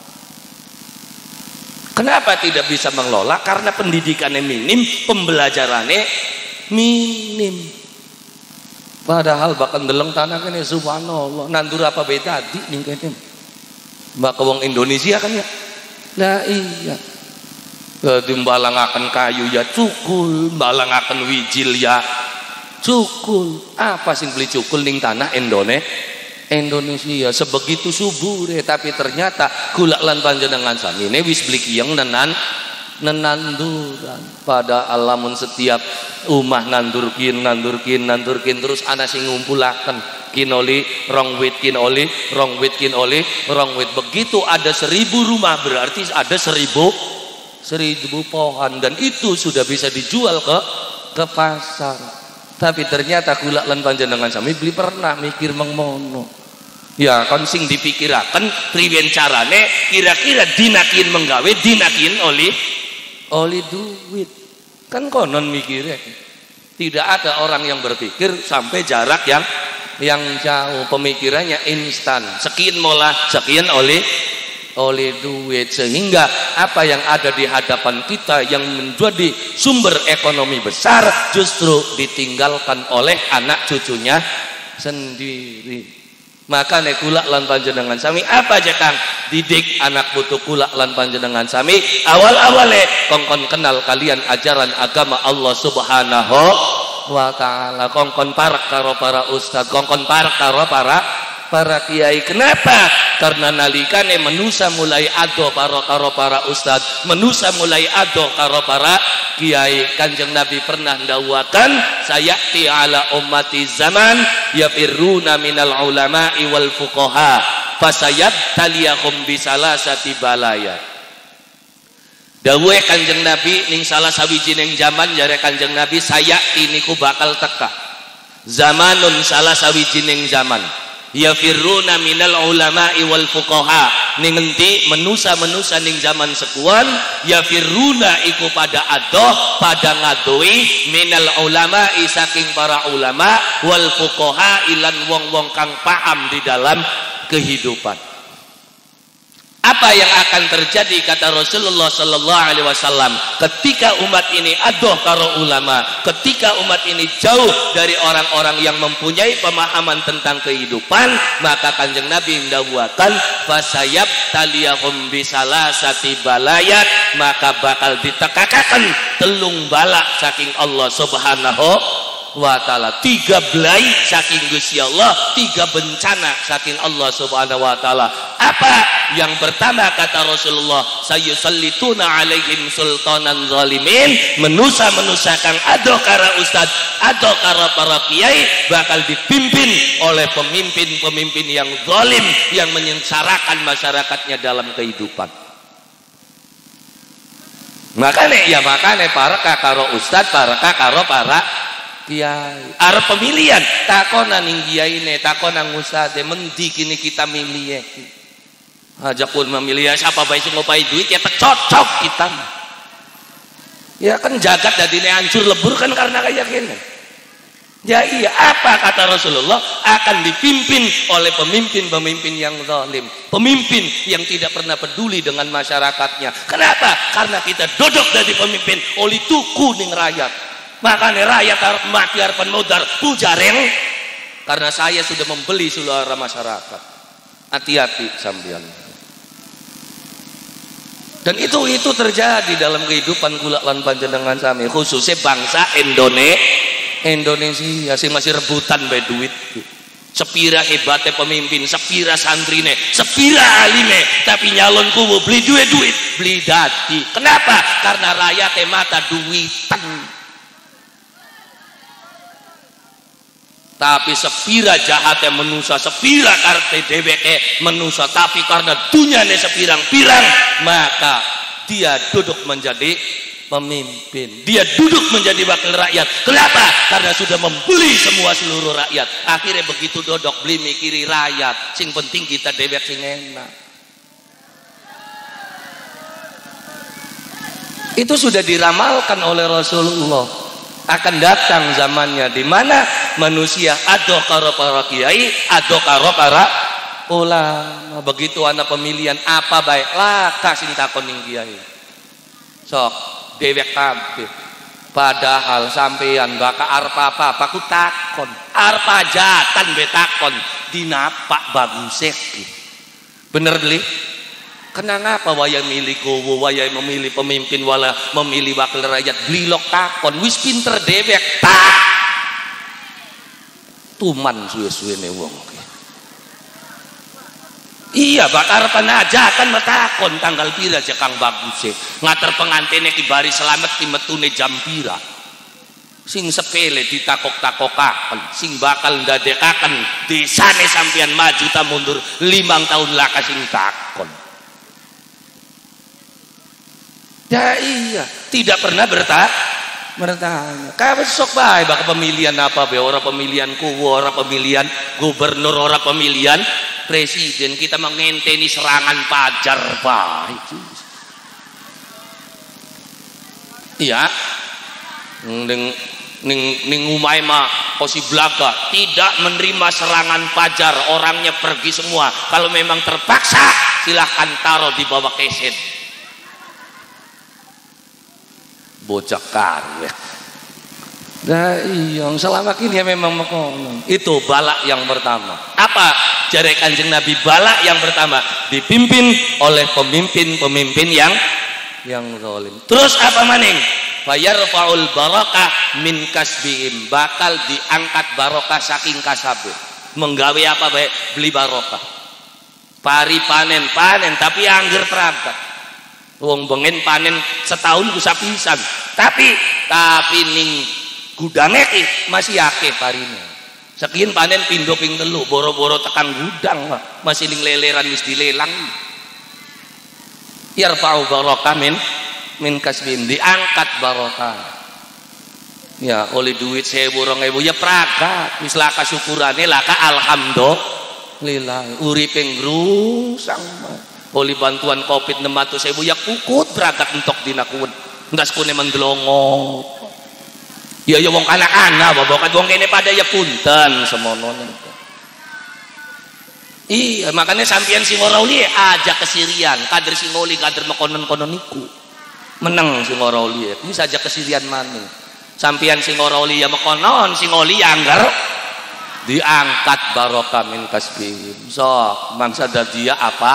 Kenapa tidak bisa mengelola? Karena pendidikannya minim, pembelajarannya minim. Padahal bahkan deleng tanah kene subhanallah nandur apa beda di ning kene. Mbak wong Indonesia kan ya. Lah iya. Dimbalangaken kayu ya cukul, balangaken wijil ya Cukul. Apa sing beli cukul ning tanah Indonesia sebegitu subure, tapi ternyata kula lan panjenengan samine wis beli kiyeng nenanduran. Pada alamun setiap umah nandurkin terus ana sing ngumpulaken kinoli rong wit kinoli rong wit begitu ada 1000 rumah berarti ada 1000 pohon, dan itu sudah bisa dijual ke pasar. Tapi ternyata kula lan panjenengan sami beli pernah mikir mengmono. Ya kon sing dipikiraken priwen carane kira-kira dinakin menggawe dinakin oleh duit. Kan konon mikirnya. Tidak ada orang yang berpikir sampai jarak yang jauh. Pemikirannya instan. Sekian mola, sekian oleh duit, sehingga apa yang ada di hadapan kita yang menjadi sumber ekonomi besar justru ditinggalkan oleh anak cucunya sendiri. Maka nek kula lan panjenengan sami apa aja Kang didik anak putu kula lan panjenengan sami awal-awale kongkon kenal kalian ajaran agama Allah Subhanahu wa taala, kongkon parak karo para ustaz, kongkon parak karo para kiai. Kenapa? Karena nalikane manusia mulai ado karo para ustad, manusia mulai ado karo para kiai. Kanjeng Nabi pernah ndawuhaken, sayati ala ummati zaman yafirruna minal ulama'i wal fuqaha fasayabtaliyahum bisalasati balaya. Dawuhe Kanjeng Nabi ning salah sawijining zaman jare Kanjeng Nabi sayati niku bakal teka zamanun salah sawijining zaman yafirruna minal ulama'i wal fuqaha ning endi menusa-menusa ning zaman sekuan yafirruna iku pada adoh pada ngadoi minal ulama'i saking para ulama wal fuqaha ilan wong-wong kang paham di dalam kehidupan. Apa yang akan terjadi kata Rasulullah sallallahu alaihi wasallam ketika umat ini adoh karo ulama, ketika umat ini jauh dari orang-orang yang mempunyai pemahaman tentang kehidupan, maka Kanjeng Nabi ndawuhaken fasayab taliyahum bisalasati balayat, maka bakal ditekakaken telung bala saking Allah Subhanahu wa ta'ala. 3 belai saking Gusti Allah, 3 bencana saking Allah Subhanahu wa ta'ala. Apa yang pertama kata Rasulullah, sayusallituna alaihim sultanan zalimin, menusa-menusa kang ado kara ustad, ado kara para kiai bakal dipimpin oleh pemimpin-pemimpin yang zalim yang menyengsarakan masyarakatnya dalam kehidupan. Makanya para karo ustad, para karo para kiai. Arep pemilihan takonan ning kiyaine, takonan ustade mendi kini kita milih. Aja pun memilih siapa bae sing ngopai duit ya cocok kita. Ya kan jagat dadine hancur lebur kan karena kayak gini. Ya iya, apa kata Rasulullah akan dipimpin oleh pemimpin-pemimpin yang zalim, pemimpin yang tidak pernah peduli dengan masyarakatnya. Kenapa? Karena kita duduk dari pemimpin oli tuku ning rakyat. Makanya rakyat harus mati harapan modal pujareng karena saya sudah membeli suara masyarakat. Hati-hati sampean. Dan itu terjadi dalam kehidupan kula lan panjenengan sami, khususnya bangsa Indonesia sing masih rebutan bae duit. Sepira hebatnya pemimpin, sepira santrine, sepira alime, tapi nyalon kubu beli duit, beli dadi. Kenapa? Karena rakyatnya mata duitan. Tapi sepira jahatnya menusa, sepira karte dheweke menusa, tapi karena dunyane sepirang-pirang, maka dia duduk menjadi pemimpin. Dia duduk menjadi wakil rakyat. Kenapa? Karena sudah membeli semua seluruh rakyat. Akhirnya begitu dodok beli mikiri rakyat. Sing penting kita dhewek sing enak. Itu sudah diramalkan oleh Rasulullah. Akan datang zamannya di mana manusia ado karo para kiai, ado karo para ulama. Begitu ana pemilihan apa baik lah kasih takon ning kiai. Sok dewek kabeh. Padahal sampean baka arep apa ku takon. Arep ajatan be takon dinapak bagus iki. Bener beli? Kenang apa waya milih kowo, waya memilih pemimpin, wala memilih wakil rakyat, blilok takon, wis pinter dewek tak. tuman suwe-suwene wong. Iya bakar aja kan metakon tanggal pira aja Kang Bagus ngater pengantene ki bari selamat ki metune jam pira sing sepele ditakok-takokaken sing bakal ndadekaken desane sampeyan maju ta mundur 5 tahun laka sing takon ya iya tidak pernah bertanya kabeh sok bae bak pemilihan apa be ora pemilihan kuwu ora pemilihan gubernur ora pemilihan presiden kita mengenteni serangan pajar baik iya ning umai mah posi blaga tidak menerima serangan pajar orangnya pergi semua kalau memang terpaksa silahkan taruh di bawah keset bocah karya nah iya selama ini ya memang mekono itu balak yang pertama apa jare Kanjeng Nabi balak yang pertama dipimpin oleh pemimpin yang zalim terus apa maning fayarfaul barakah min kasbihim bakal diangkat barokah saking kasabe menggawe apa baik beli barokah pari panen tapi angger perangkat wong bengen panen setahun ku sapisan tapi ning gudange masih akeh parine sekian panen pindo ping telu boro-boro tekan gudang masih ning leleran wis dilelang yarfa'u barakah min kasbin diangkat barokah ya oleh duit 1.000 2.000 ya pragat wis laka syukurane laka alhamdulillah uripe ngrusang oleh bantuan covid 600.000 ya kukut pragat entok dina kuwen ndas kune mendelongo ya wong anak-anak babokat wong kene pada ya punten semono iya makanya sampeyan sing ora uli aja kesirian kader sing uli kader mekonon-konon niku meneng sing ora uli iki saja kesirian maning sampeyan sing ora uli ya mekonon sing uli anggar diangkat barokah min kasbihim sok mangsa dadia apa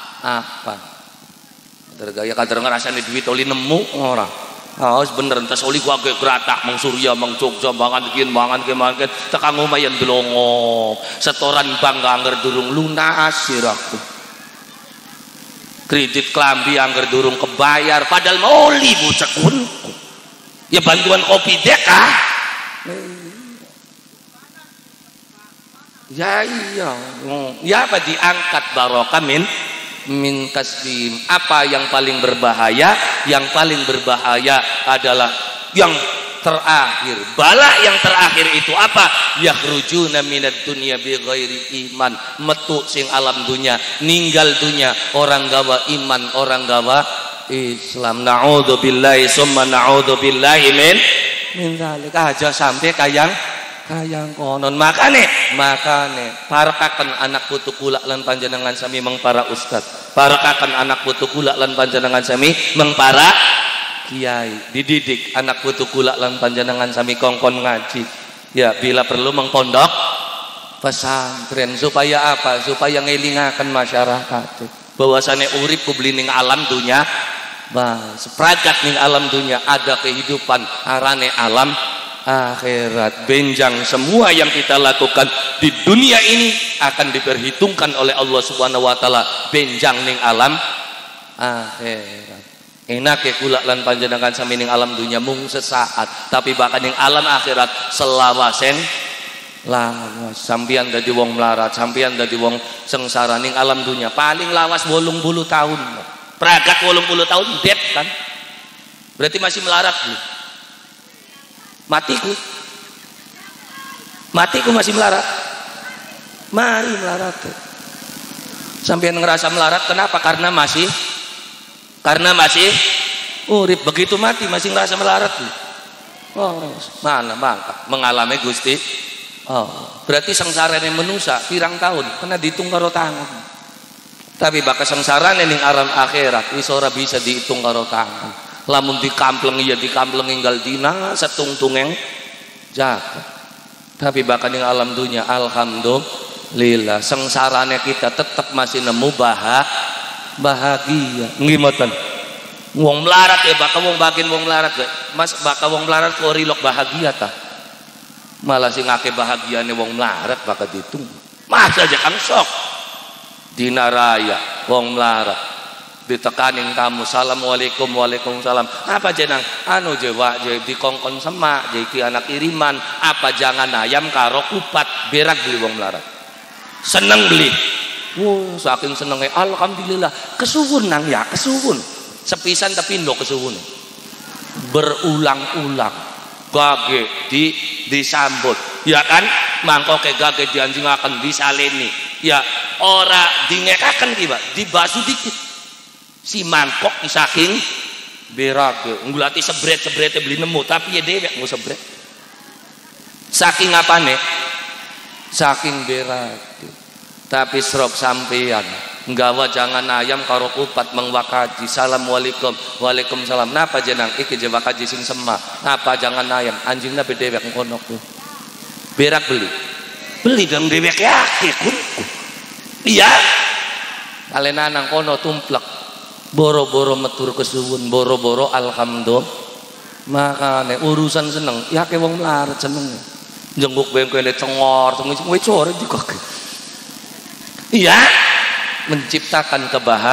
kader kader ngrasane duit oli nemu ora wis bener entas oli gua ge gratak mang Surya mang Jogja mangan tekan omayan delongo setoran bangga angger durung lunas siraku kredit klambi angger durung kebayar padahal moli bocah kunku ya bantuan kopi dekah ya iya ya apa diangkat barokah min kasbihim apa yang paling berbahaya adalah yang terakhir bala yang terakhir itu apa yakhrujuna minad dunya bighairi iman metu sing alam dunya ninggal dunya orang gawa iman orang gawa Islam naudzubillahi summa naudzubillahi min zalik aja sampai kayang konon makane parakaken anak putu kula lan panjenengan sami mengpara ustad parakaken anak putu kula lan panjenengan sami mengpara kiai dididik anak putu kula lan panjenengan sami kongkon ngaji ya bila perlu mengpondok pesantren supaya apa supaya ngelingaken masyarakat bahwasane urip ku ning alam dunya sepragat ning alam dunya ada kehidupan arane alam akhirat benjang semua yang kita lakukan di dunia ini akan diperhitungkan oleh Allah Subhanahu wa taala benjang ning alam akhirat enake kula lan panjenengan sami ning alam dunia mung sesaat tapi bahkan ning alam akhirat selawasen lawas sampeyan dadi wong melarat sampeyan dadi wong sengsara ning alam dunia paling lawas 80 tahun pragat 80 tahun det kan berarti masih melarat belum matiku masih melarat mari melarat sampeyan ngerasa melarat kenapa karena masih urip begitu mati masih ngerasa melarat mana bangka mengalami Gusti berarti sengsarane manusia pirang tahun kena dihitung karo tangan tapi bakal sengsarane ning alam akhirat wis ora bisa dihitung karo tangan lamun dikampleng ya dikampleng inggal dina setungtungeng jaga tapi bahkan yang alam dunia alhamdulillah sengsaranya kita tetap masih nemu bahagia ngimoten wong melarat ya bakal wong bagian wong melarat mas bakal wong melarat kok rilok bahagia ta Malah sing akeh bahagiane wong melarat bakal ditung. Masa aja kang sok dinaraya wong melarat ditekanin kamu assalamualaikum waalaikumsalam apa jenang anu jewa je dikongkon semak je ki anak iriman apa jangan ayam karo kupat berak beli wong melarat seneng beli saking senengnya alhamdulillah kesuwun nang ya kesuwun sepisan tapi ndo kesuwun berulang-ulang gage disambut ya kan mangkoke gage dianjingaken disaleni ya ora dingekaken tiba dibasu dikit si mangkok saking berage nggulati sebret-sebrete beli nemu tapi ya dewek mau sebret saking apane saking berage tapi serok sampean nggawa jangan ayam karo kupat mengwakaji assalamualaikum waalaikumsalam napa jenang iki je wakaji sing semak napa jangan ayam anjingna bedewek ngono ku berak beli dong dewek yake kunku iya kalian nang kono tumplek boro-boro metur kesuwun boro-boro alhamdulillah makane urusan seneng ya ke wong melarat seneng jenguk bengkele cengor core juga iya menciptakan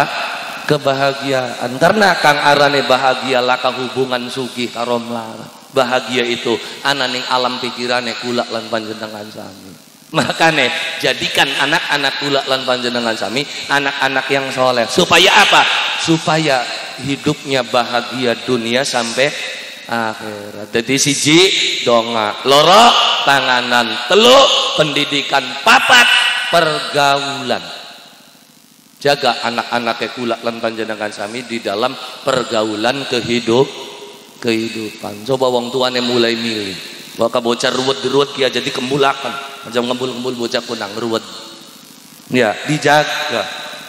kebahagiaan karena kang arane bahagia laka hubungan sugih karo melarat bahagia itu ananing alam pikirane kula lan panjenengan sami makanya jadikan anak-anak kula lan panjenengan sami anak-anak yang soleh supaya apa supaya hidupnya bahagia dunia sampai akhirat jadi siji donga loro panganan telu pendidikan papat pergaulan jaga anak-anaknya kula lan panjenengan sami di dalam pergaulan kehidupan coba wong tuane mulai milih bahwa bocah ruwet-ruwet kia jadi kembulakan macam ngembul-ngembul bocah kunang ruwet ya dijaga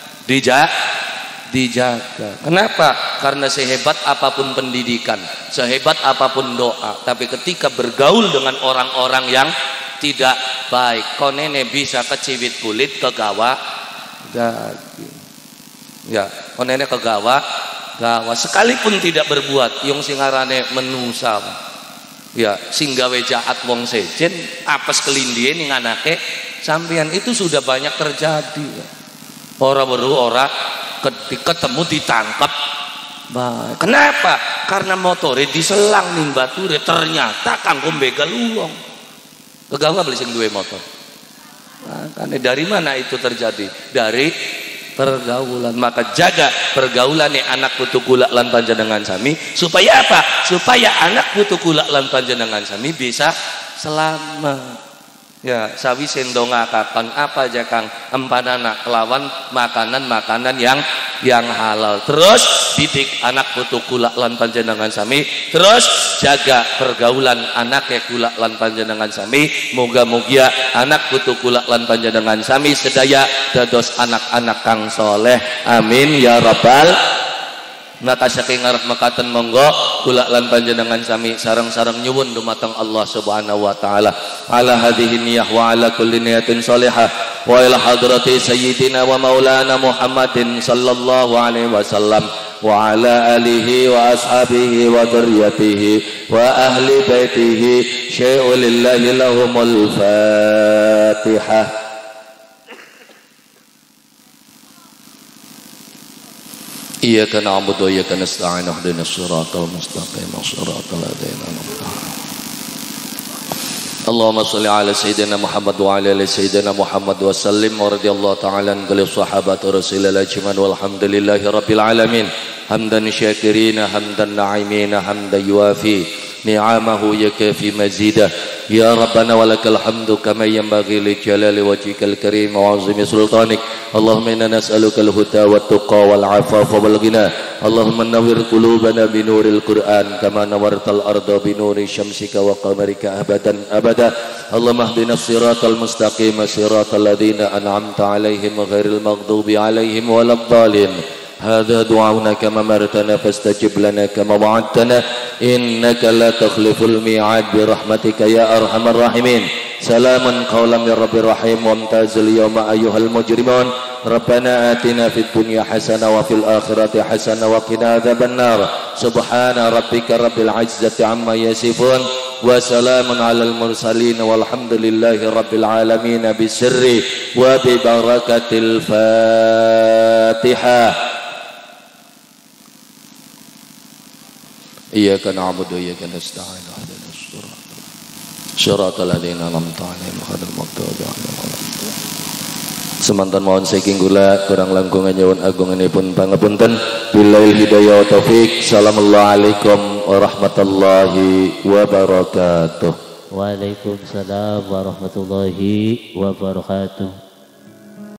kenapa karena sehebat apapun pendidikan sehebat apapun doa tapi ketika bergaul dengan orang-orang yang tidak baik konene bisa keciwit kulit kegawa daging ya konene kegawa sekalipun tidak berbuat yang singarane menusa ya singgawe jahat wong sejen apes kelindie ning anake sampean itu sudah banyak terjadi ora ketemu ditangkap baik kenapa karena motore diselang ning bature ternyata kanggo begal uang kegawa beli sing duwe motor makanya dari mana itu terjadi dari pergaulan maka jaga pergaulan nih anak putu kula lan panjenengan sami supaya apa supaya anak putu kula lan panjenengan sami bisa selamat ya sawi sendongakaken apa aja kang empanana kelawan makanan yang halal terus didik anak putu kula lan panjenengan sami terus jaga pergaulan anaknya kula lan panjenengan sami moga-moga anak putu kula lan panjenengan sami sedaya dados anak-anak kang soleh amin ya rabbal maka saking ngarep mekaten monggo kula lan panjenengan sami sareng-sareng nyuwun dumateng Allah Subhanahu wa taala ala hadhihi niyyah wa ala kulli niyatin shalihah wa ila hadrati sayyidina wa maulana Muhammadin sallallahu alaihi wasallam wa ala alihi wa ashabihi wa dzurriyyatihi wa ahli baitihi syai'ul lillahi lahumul fatihah. Iyyaka na'budu wa iyyaka nasta'in ihdinas siratal mustaqim siratal ladzina an'amta 'alaihim. Allahumma shalli 'ala sayyidina Muhammad wa 'ala ali sayyidina Muhammad wa sallim wa radhiyallahu ta'ala an kulli sahabati Rasulillah ajmain walhamdulillahi rabbil alamin hamdan syakirina hamdan na'imina hamdan yuafi ni'amahu yakafi mazidah ya rabbana walakal hamdu kama yanbaghi li jalali wajhikal karim wa 'azimi sultanik Allahumma inna nas'aluka al-huda wat tuqa wal 'afafa wal ghina Allahumma nawwir qulubana bi nuril Qur'an kama nawartal arda bi nuri syamsika wa qamarika abadan abada Allahumma ihdinas siratal mustaqim siratal ladzina an'amta 'alaihim ghairil maghdubi 'alaihim waladdallin هذا دعاؤنا كما أمرتنا فاستجب لنا كما وعدتنا إنك لا تخلف الميعاد برحمتك يا أرحم الراحمين سلام قولا من رب رحيم وامتاز اليوم أيها المجرمون ربنا آتنا في الدنيا حسنة وفي الآخرة حسنة وقنا عذاب النار سبحان ربك رب العزة عما يصفون wa salamun alal mursalin walhamdulillahi rabbil alamin bisirri wa bi barakatil Fatihah. Iyyaka na'budu wa iyyaka nasta'in ihdinas siratal ladzina an'amta 'alaihim ghairil maghdubi 'alaihim waladdallin. Semanten mohon saking kula kurang langkung nyuwun agunganipun pangapunten. Billahi hidayah wa taufik. Assalamualaikum warahmatullahi wabarakatuh. Waalaikumsalam warahmatullahi wabarakatuh.